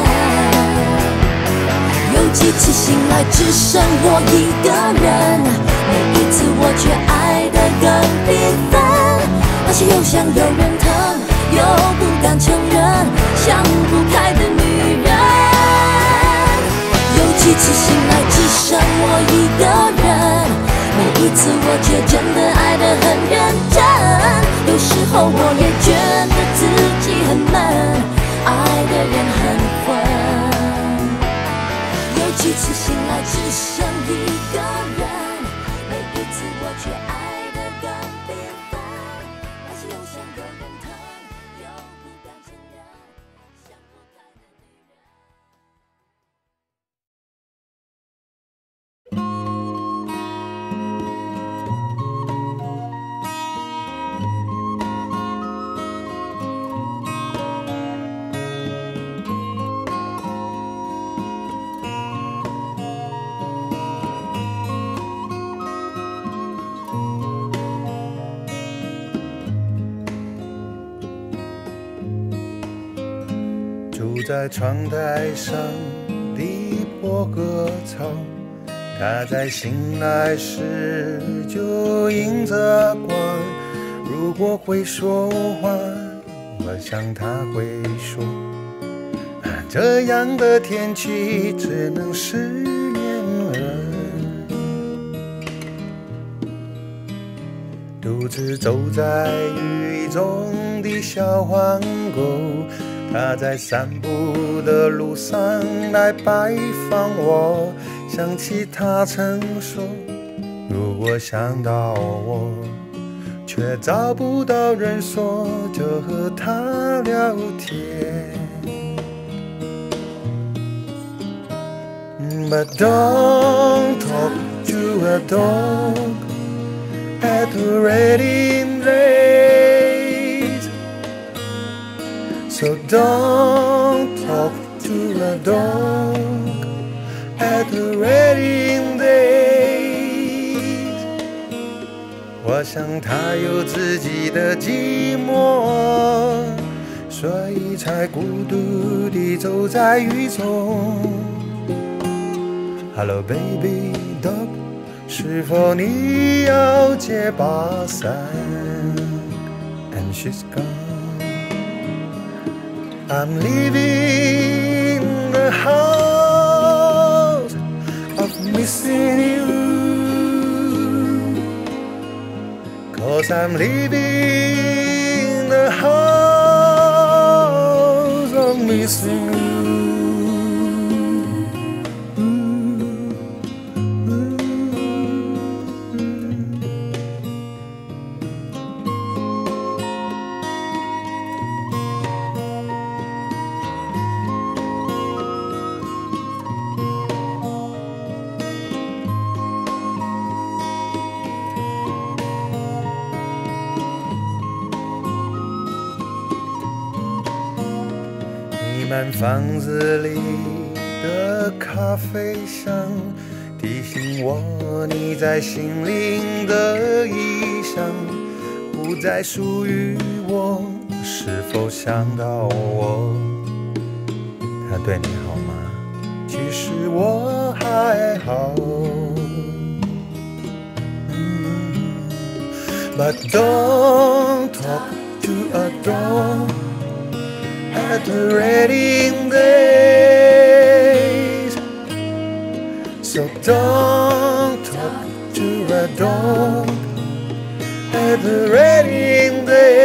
有几次醒来只剩我一个人，每一次我却爱得更缤纷。那些又想有人疼，又不敢承认，想不开的女人。有几次醒来只剩我一个人，每一次我却真的爱得很认真。有时候我也觉得自己很闷，爱的人很混。有几次醒来只剩一个人，每一次我却爱得更缤纷。那些又想有人疼，又不敢承认，想不开的女人。 住在窗台上的薄荷草，它在醒来时就映着光。如果会说话，我想它会说，啊，这样的天气只能失眠了。独自走在雨中的小黄狗，他在散步的路上来拜访我，想起他曾说，如果想到我，却找不到人说，就和他聊天。But don't talk to a dog at the wedding race. So don't talk to a dog at the wedding days. 我想他有自己的寂寞，所以才孤独地走在雨中。Hello baby dog， 是否你要借把伞 ？And she's gone。I'm leaving the house of missing you, 'cause I'm leaving the house of missing you. 满房子里的咖啡香，提醒我你在心灵的异乡，不再属于我，是否想到我？他对你好吗？其实我还好。But don't talk to a dog at the wedding days. So don't talk to a dog at the wedding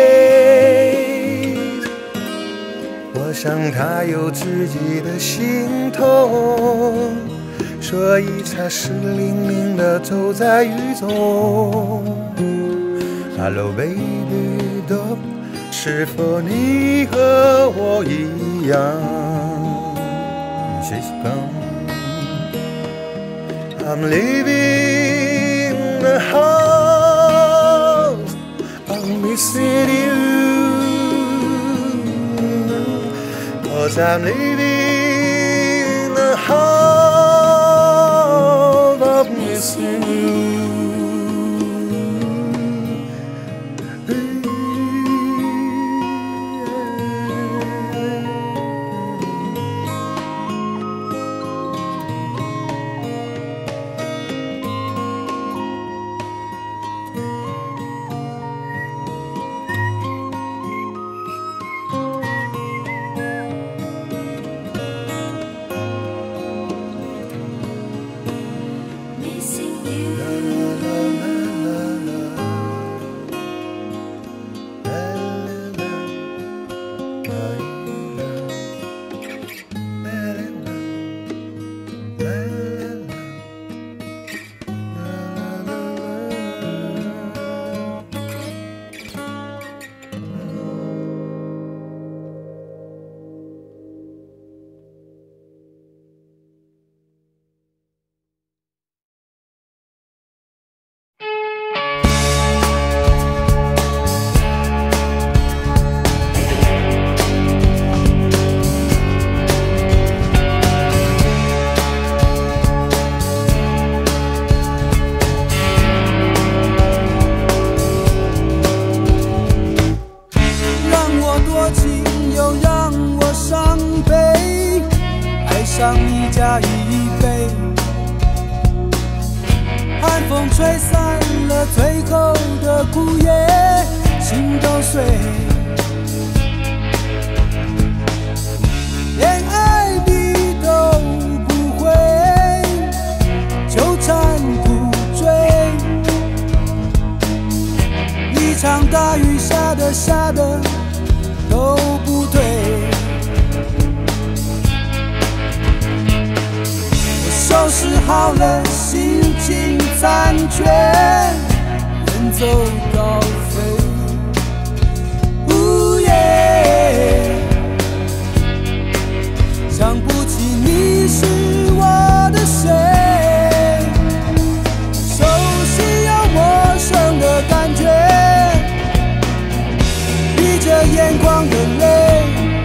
days. 我想他有自己的心痛，所以才湿淋淋的走在雨中。Hello baby dog， 是否你和我一样 ？She's gone. I'm leaving the house. I'm missing you. 'Cause I'm leaving the house miss you. 上一加一倍，寒风吹散了最后的枯叶，心都碎，连爱你都不会，纠缠不追，一场大雨下的下的都不对。收拾好了，心情残缺，人走高飞。呜耶，想不起你是我的谁，熟悉又陌生的感觉，闭着眼眶的泪，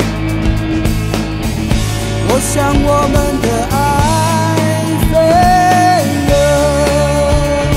我想我们的爱飞了，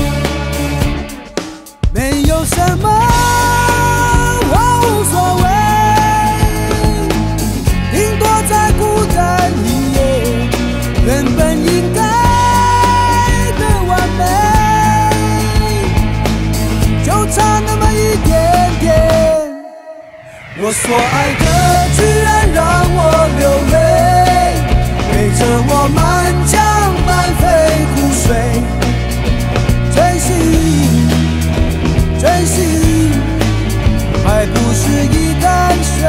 没有什么我无所谓，顶多再孤单一夜，原本应该的完美，就差那么一点点。我所爱的居然让我流泪，陪着我满江满飞湖水，真心真心还不是一潭水，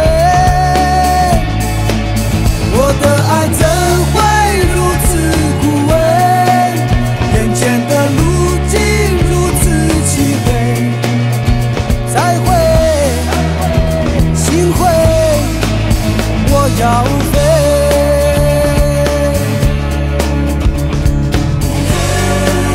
我的爱怎会如此枯萎，眼前的路径如此漆黑，才会心灰我要飞。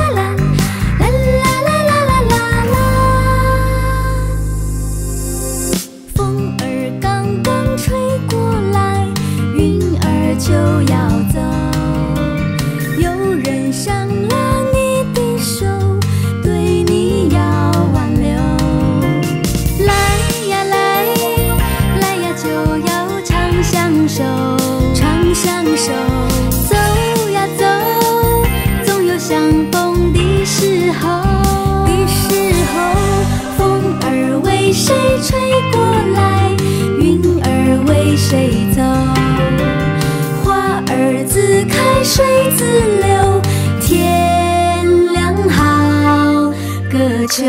谁吹过来？云儿为谁走？花儿自开，水自流，天凉好个秋。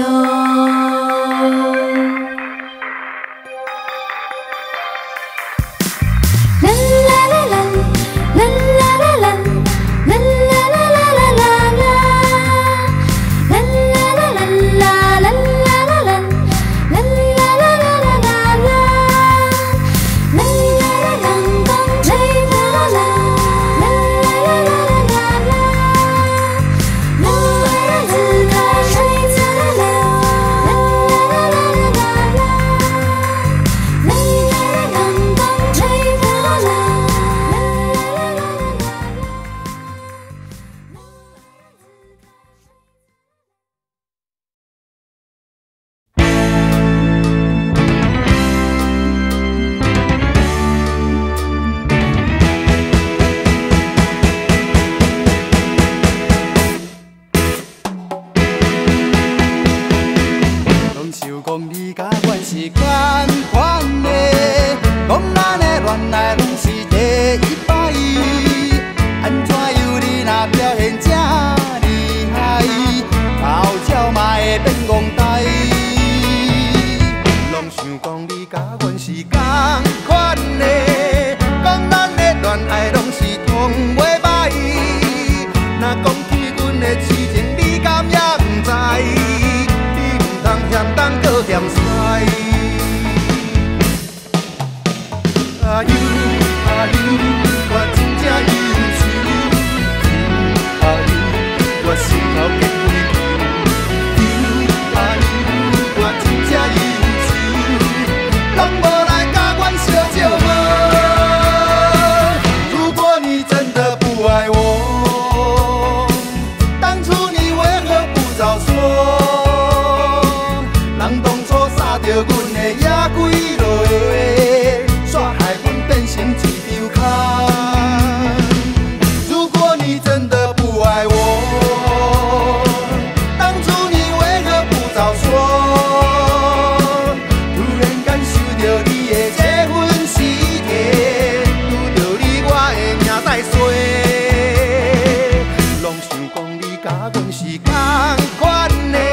甲阮是同款的。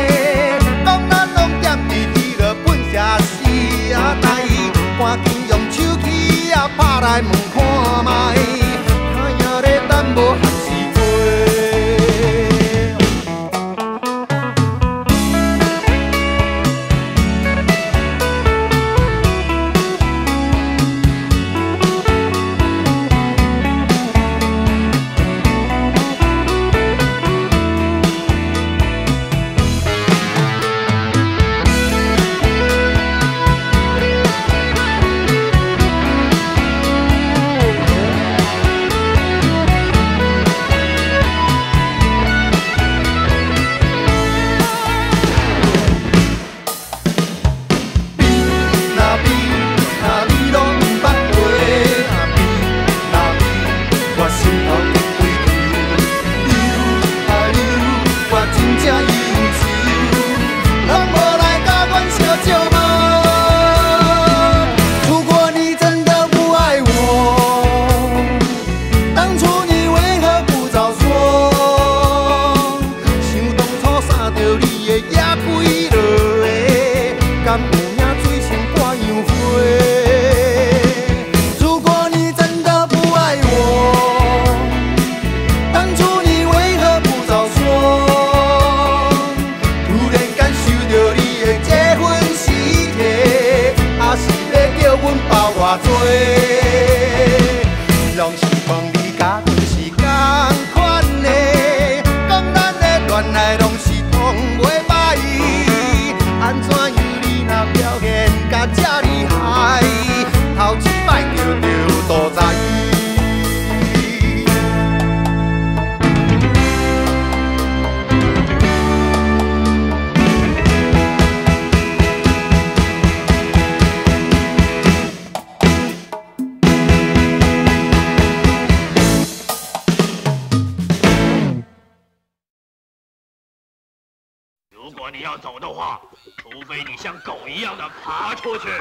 如果你要走的话，除非你像狗一样的爬出去。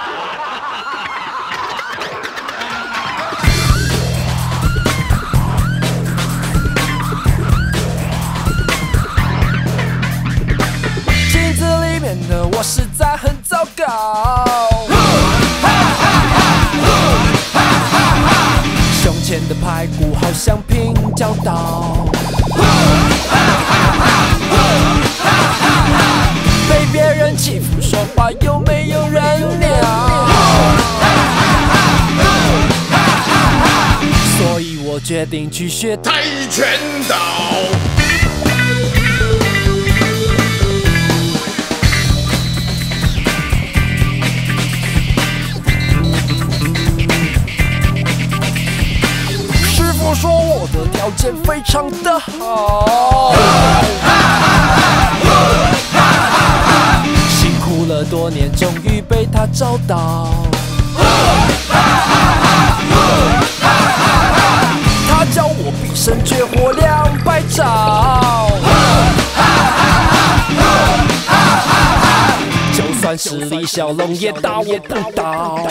镜子里面的我实在很糟糕。胸前的排骨好像平交道，被别人欺负，说话又没有人鸟，所以我决定去学跆拳道。我说我的条件非常的好，辛苦了多年，终于被他找到。他教我毕生绝活两百招，就算是李小龙也打我不倒。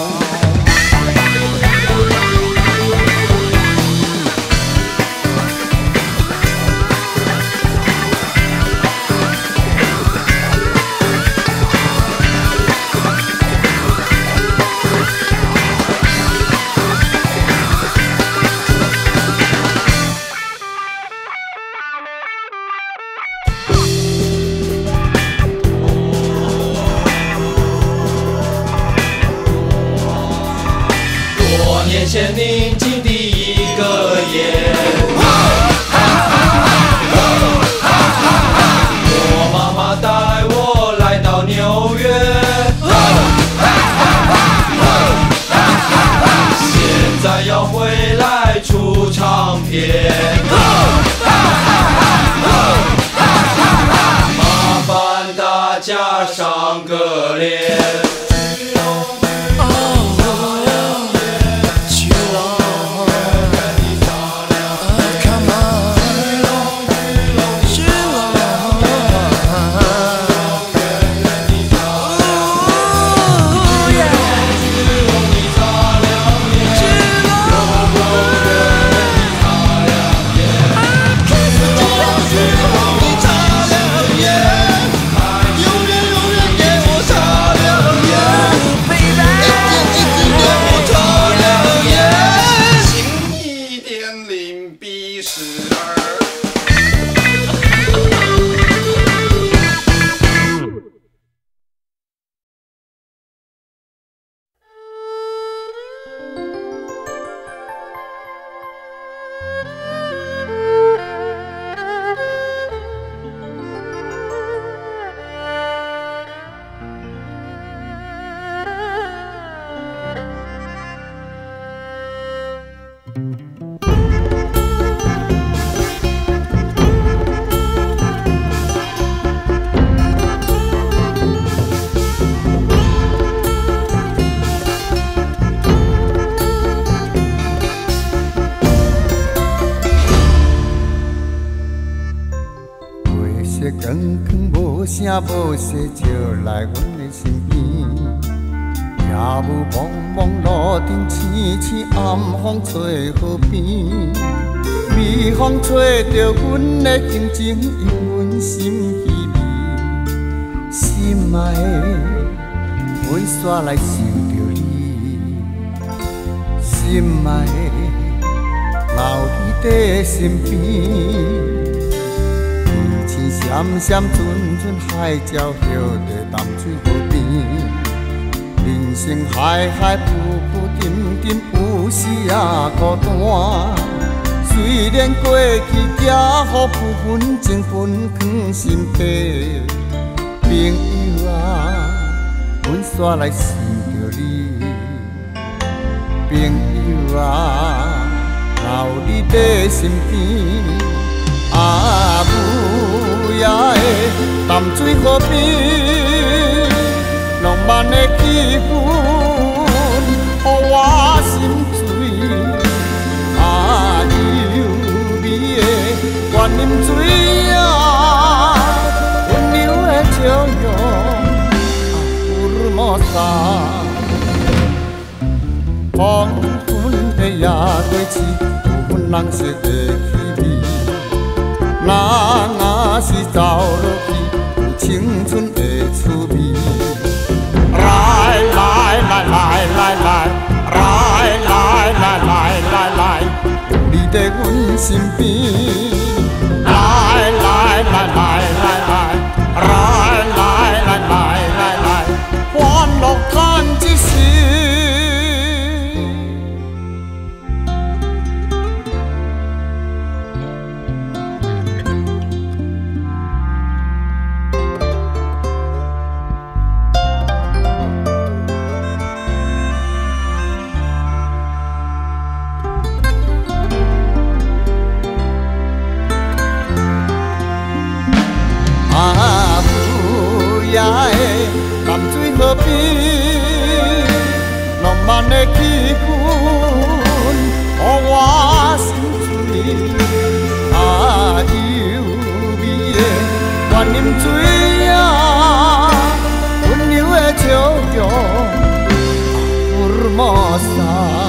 年前宁静第一个夜，我妈妈带我来到纽约，现在要回来出唱片，麻烦大家上个脸。 无说招来阮的身边，夜雾蒙蒙，路顶青青，暗风吹河边，微风吹着阮的情情，引阮心稀微。心爱的，阮煞来想着你，心爱的，留你在身边。闪闪阵阵海鸟摇在淡水河边，人生海海浮浮沉沉，有时也孤单。虽然过去也好不分情分藏心底，朋友啊，阮煞来想着你，朋友啊，留你在身边。啊，舞也的淡水河边，浪漫的气氛，予我心醉。啊，优美的原啉水啊，温柔的干。黄昏的夜过去，有份人识会起味。若若是走落去，有青春的滋味。来来来来来来来来来来来来，你在阮身边。来来来来来来来来来来来来，欢乐看一时。河边浪漫的气氛，予我心醉。啊，优美的原啉水啊，温柔的笑容，福尔摩沙。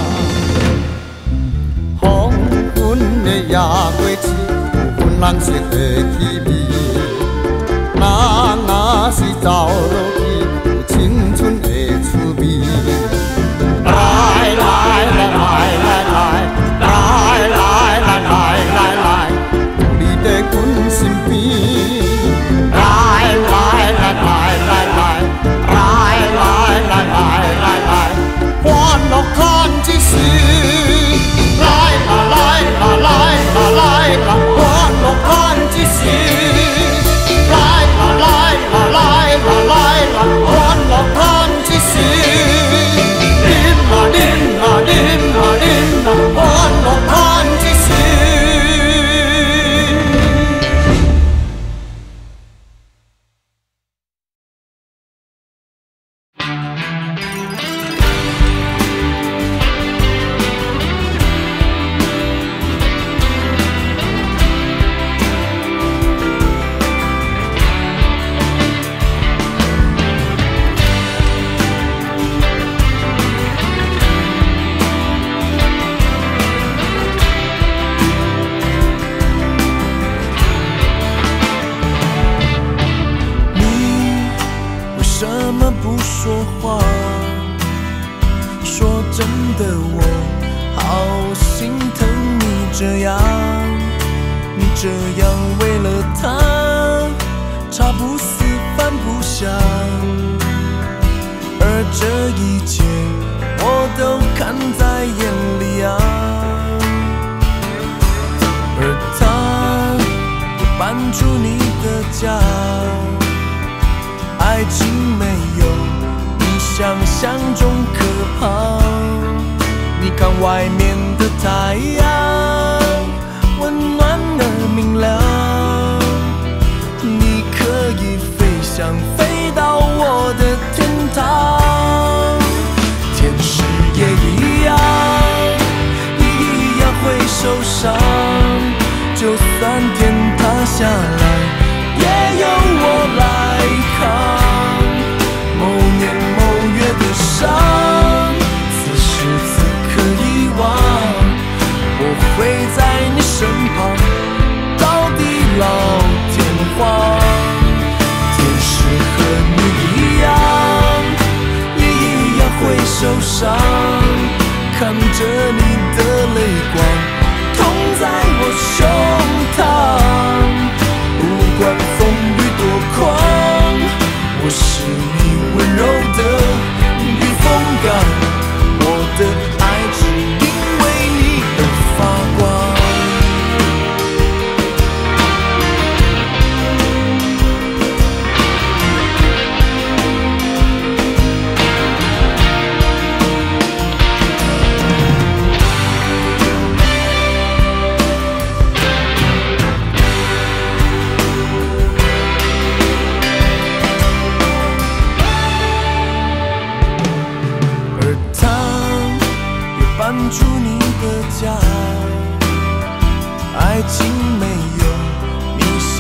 黄昏的夜过去，有份人识会起味。若若是走落去，青春的滋味。来来来来来来来来来来来来，你在阮身边。来来来来来来来来来来来来，欢乐看一时。来啦来啦来啦来啦，欢乐看一时。来啦来啦来啦来啦，欢乐看一时。啉啊啉啊啉啊啉啊，欢乐看一时。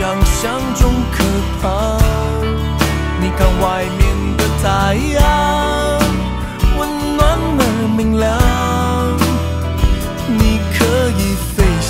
外面的太阳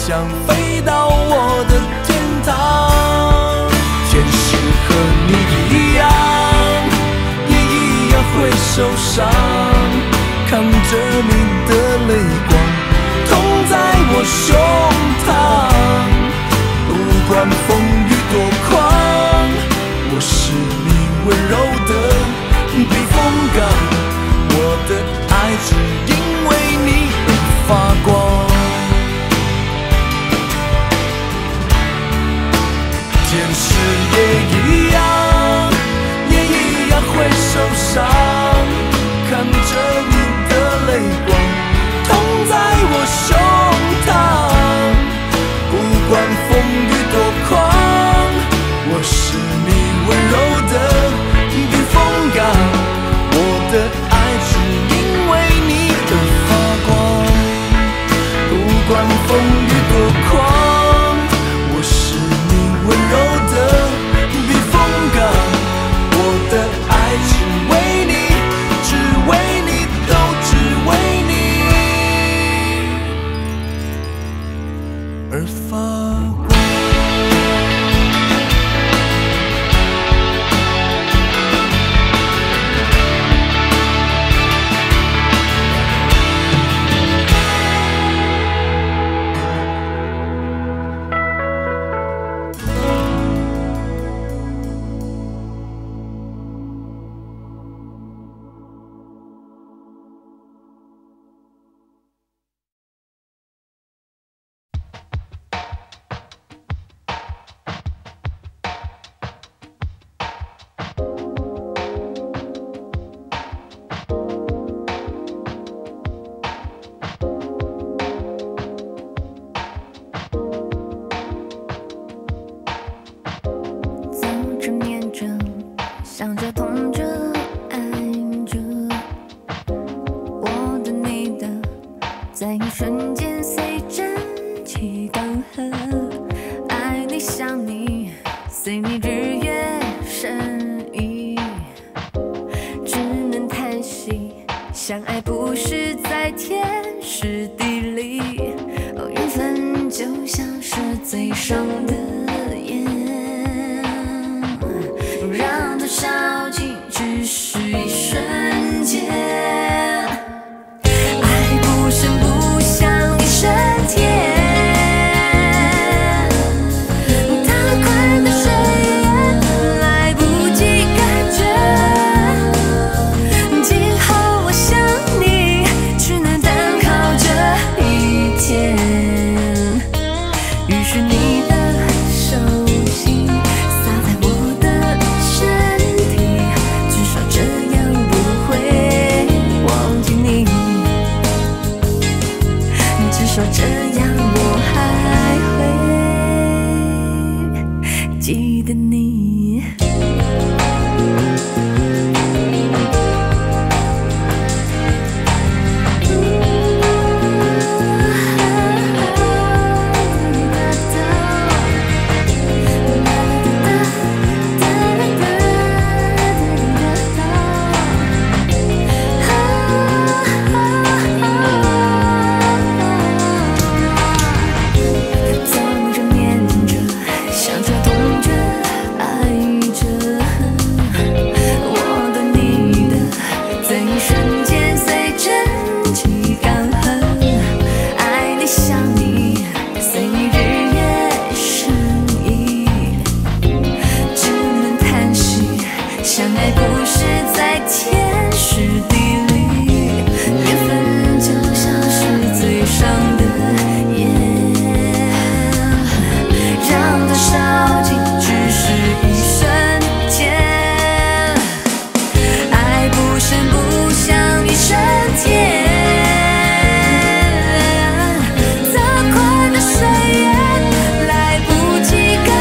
想飞到我的天堂。天使和你一样，也一样会受伤，看着你的泪光痛在我胸膛。不管风雨多狂，我是你温柔的避风港。我的爱只因为你而发光。天使也一样，也一样会受伤，看着你的泪光痛在我胸膛。不管风雨多狂，我是你温柔的避风港。我的爱只因为你而发光。不管风雨多狂，我是你温柔的避风港。我的爱只为你，只为你，都只为你而发光。 想着痛着爱着，我的你的在一瞬间随真气刚和，爱你想你随你日月深意，只能叹息相爱不是在天时地利，哦，缘分就像是嘴上的烧尽只是一瞬间，爱不声不响一升天，它快的谁也来不及感觉，今后我想你只能单靠这一天，于是你的手心洒在我的这样我还会记得你。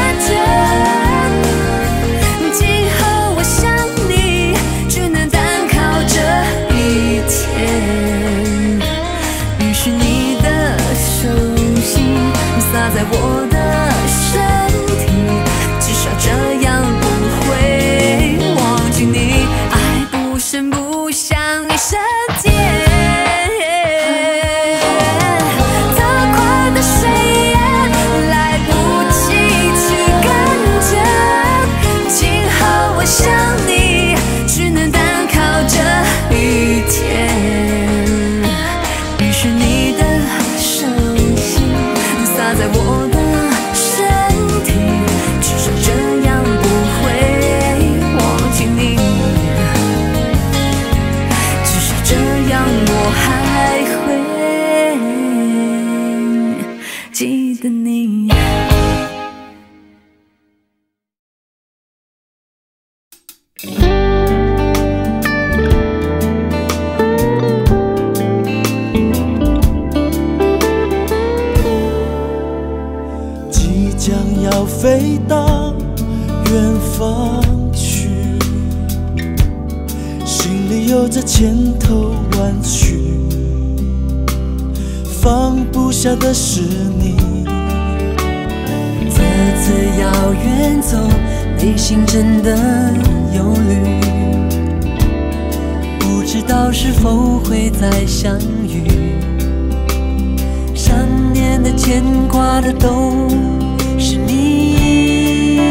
今后我想你，只能单靠有着千头万绪，放不下的是你。 这次要远走，内心真的忧虑，不知道是否会再相遇。想念的、牵挂的都是你。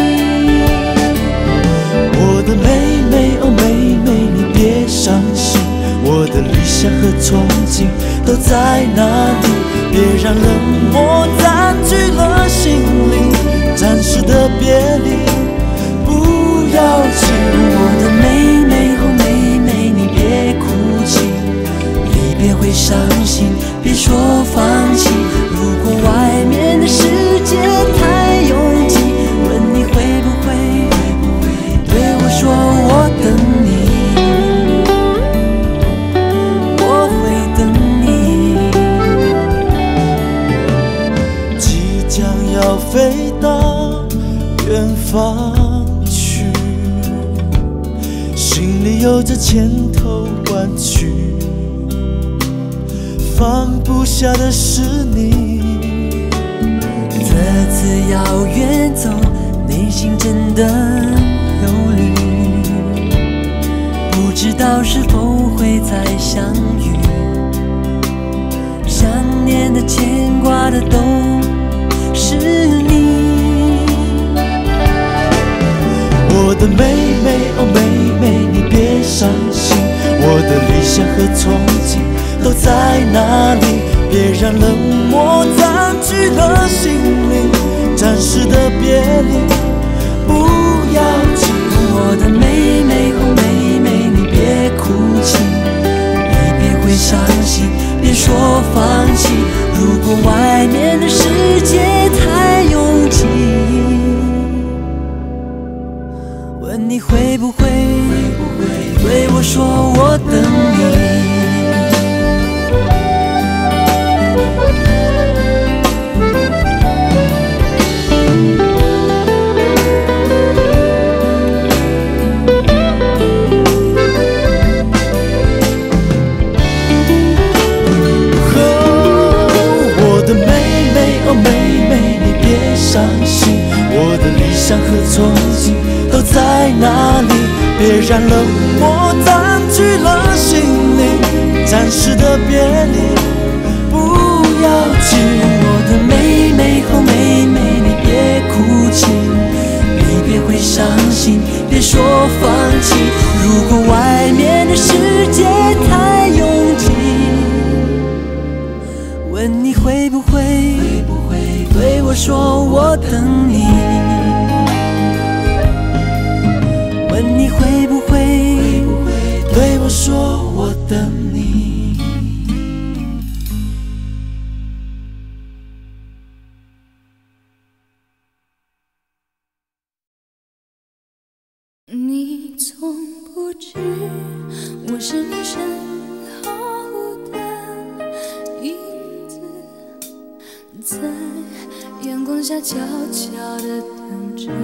我的妹妹哦妹妹，你别伤心，我的理想和憧憬都在那里。别让冷漠占据了心灵，暂时的别离不要紧。 我的妹妹哦妹妹，你别哭泣，离别会伤心，别说放弃。如果外面的世界太拥挤，问你会不会对我说我等你，我会等你。 即将要飞到远方去，心里有着千头万绪，放不下的是你。 这次要远走，内心真的忧虑，不知道是否会再相遇。想念的、牵挂的都是你。 我的妹妹哦妹妹，你别伤心，我的理想和憧憬都在哪里？别让冷漠占据了心灵，暂时的别离不要紧。 我的妹妹哦妹妹，你别哭泣，离别会伤心，别说放弃。如果外面的世界太拥挤，问你会不会对我说我等你。 伤心，我的理想和憧憬都在哪里？别让冷漠占据了心灵，暂时的别离不要紧。 我的妹妹哦妹妹，你别哭泣，离别会伤心，别说放弃。如果外面的世界太拥挤，问你会不会对我说我等你，问你会不会对我说我等你。 你从不知我是你身后的影子，在阳光下悄悄地等着。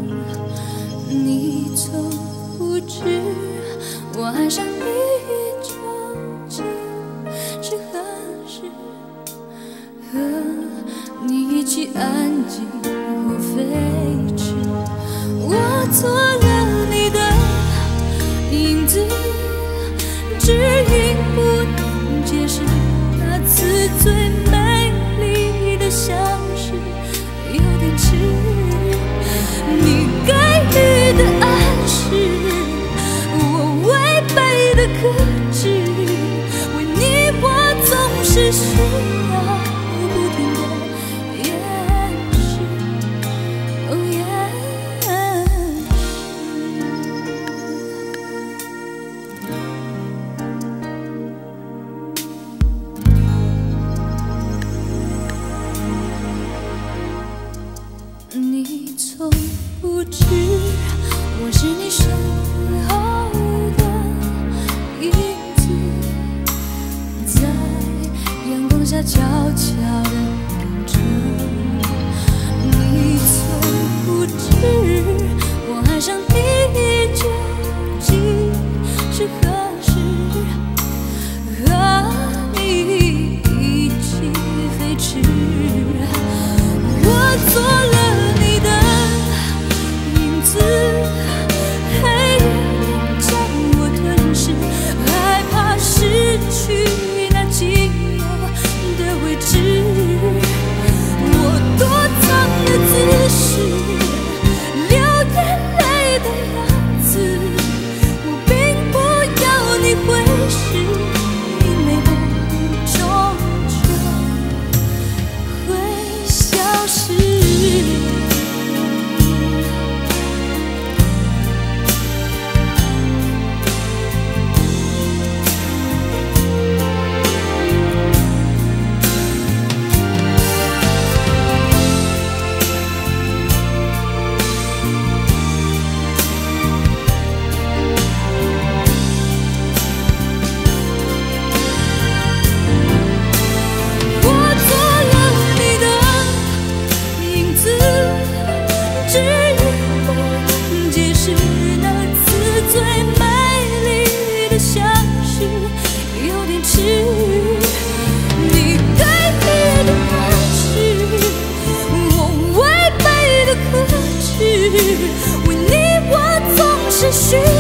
你从不知我爱上你究竟是何时，和你一起安静或飞驰。我做了你的影子，只因不能解释那次最美丽的相识有点迟。你给予的暗示，我违背的克制，为你我总是需要不停的掩饰。 会是美梦终究会消失。是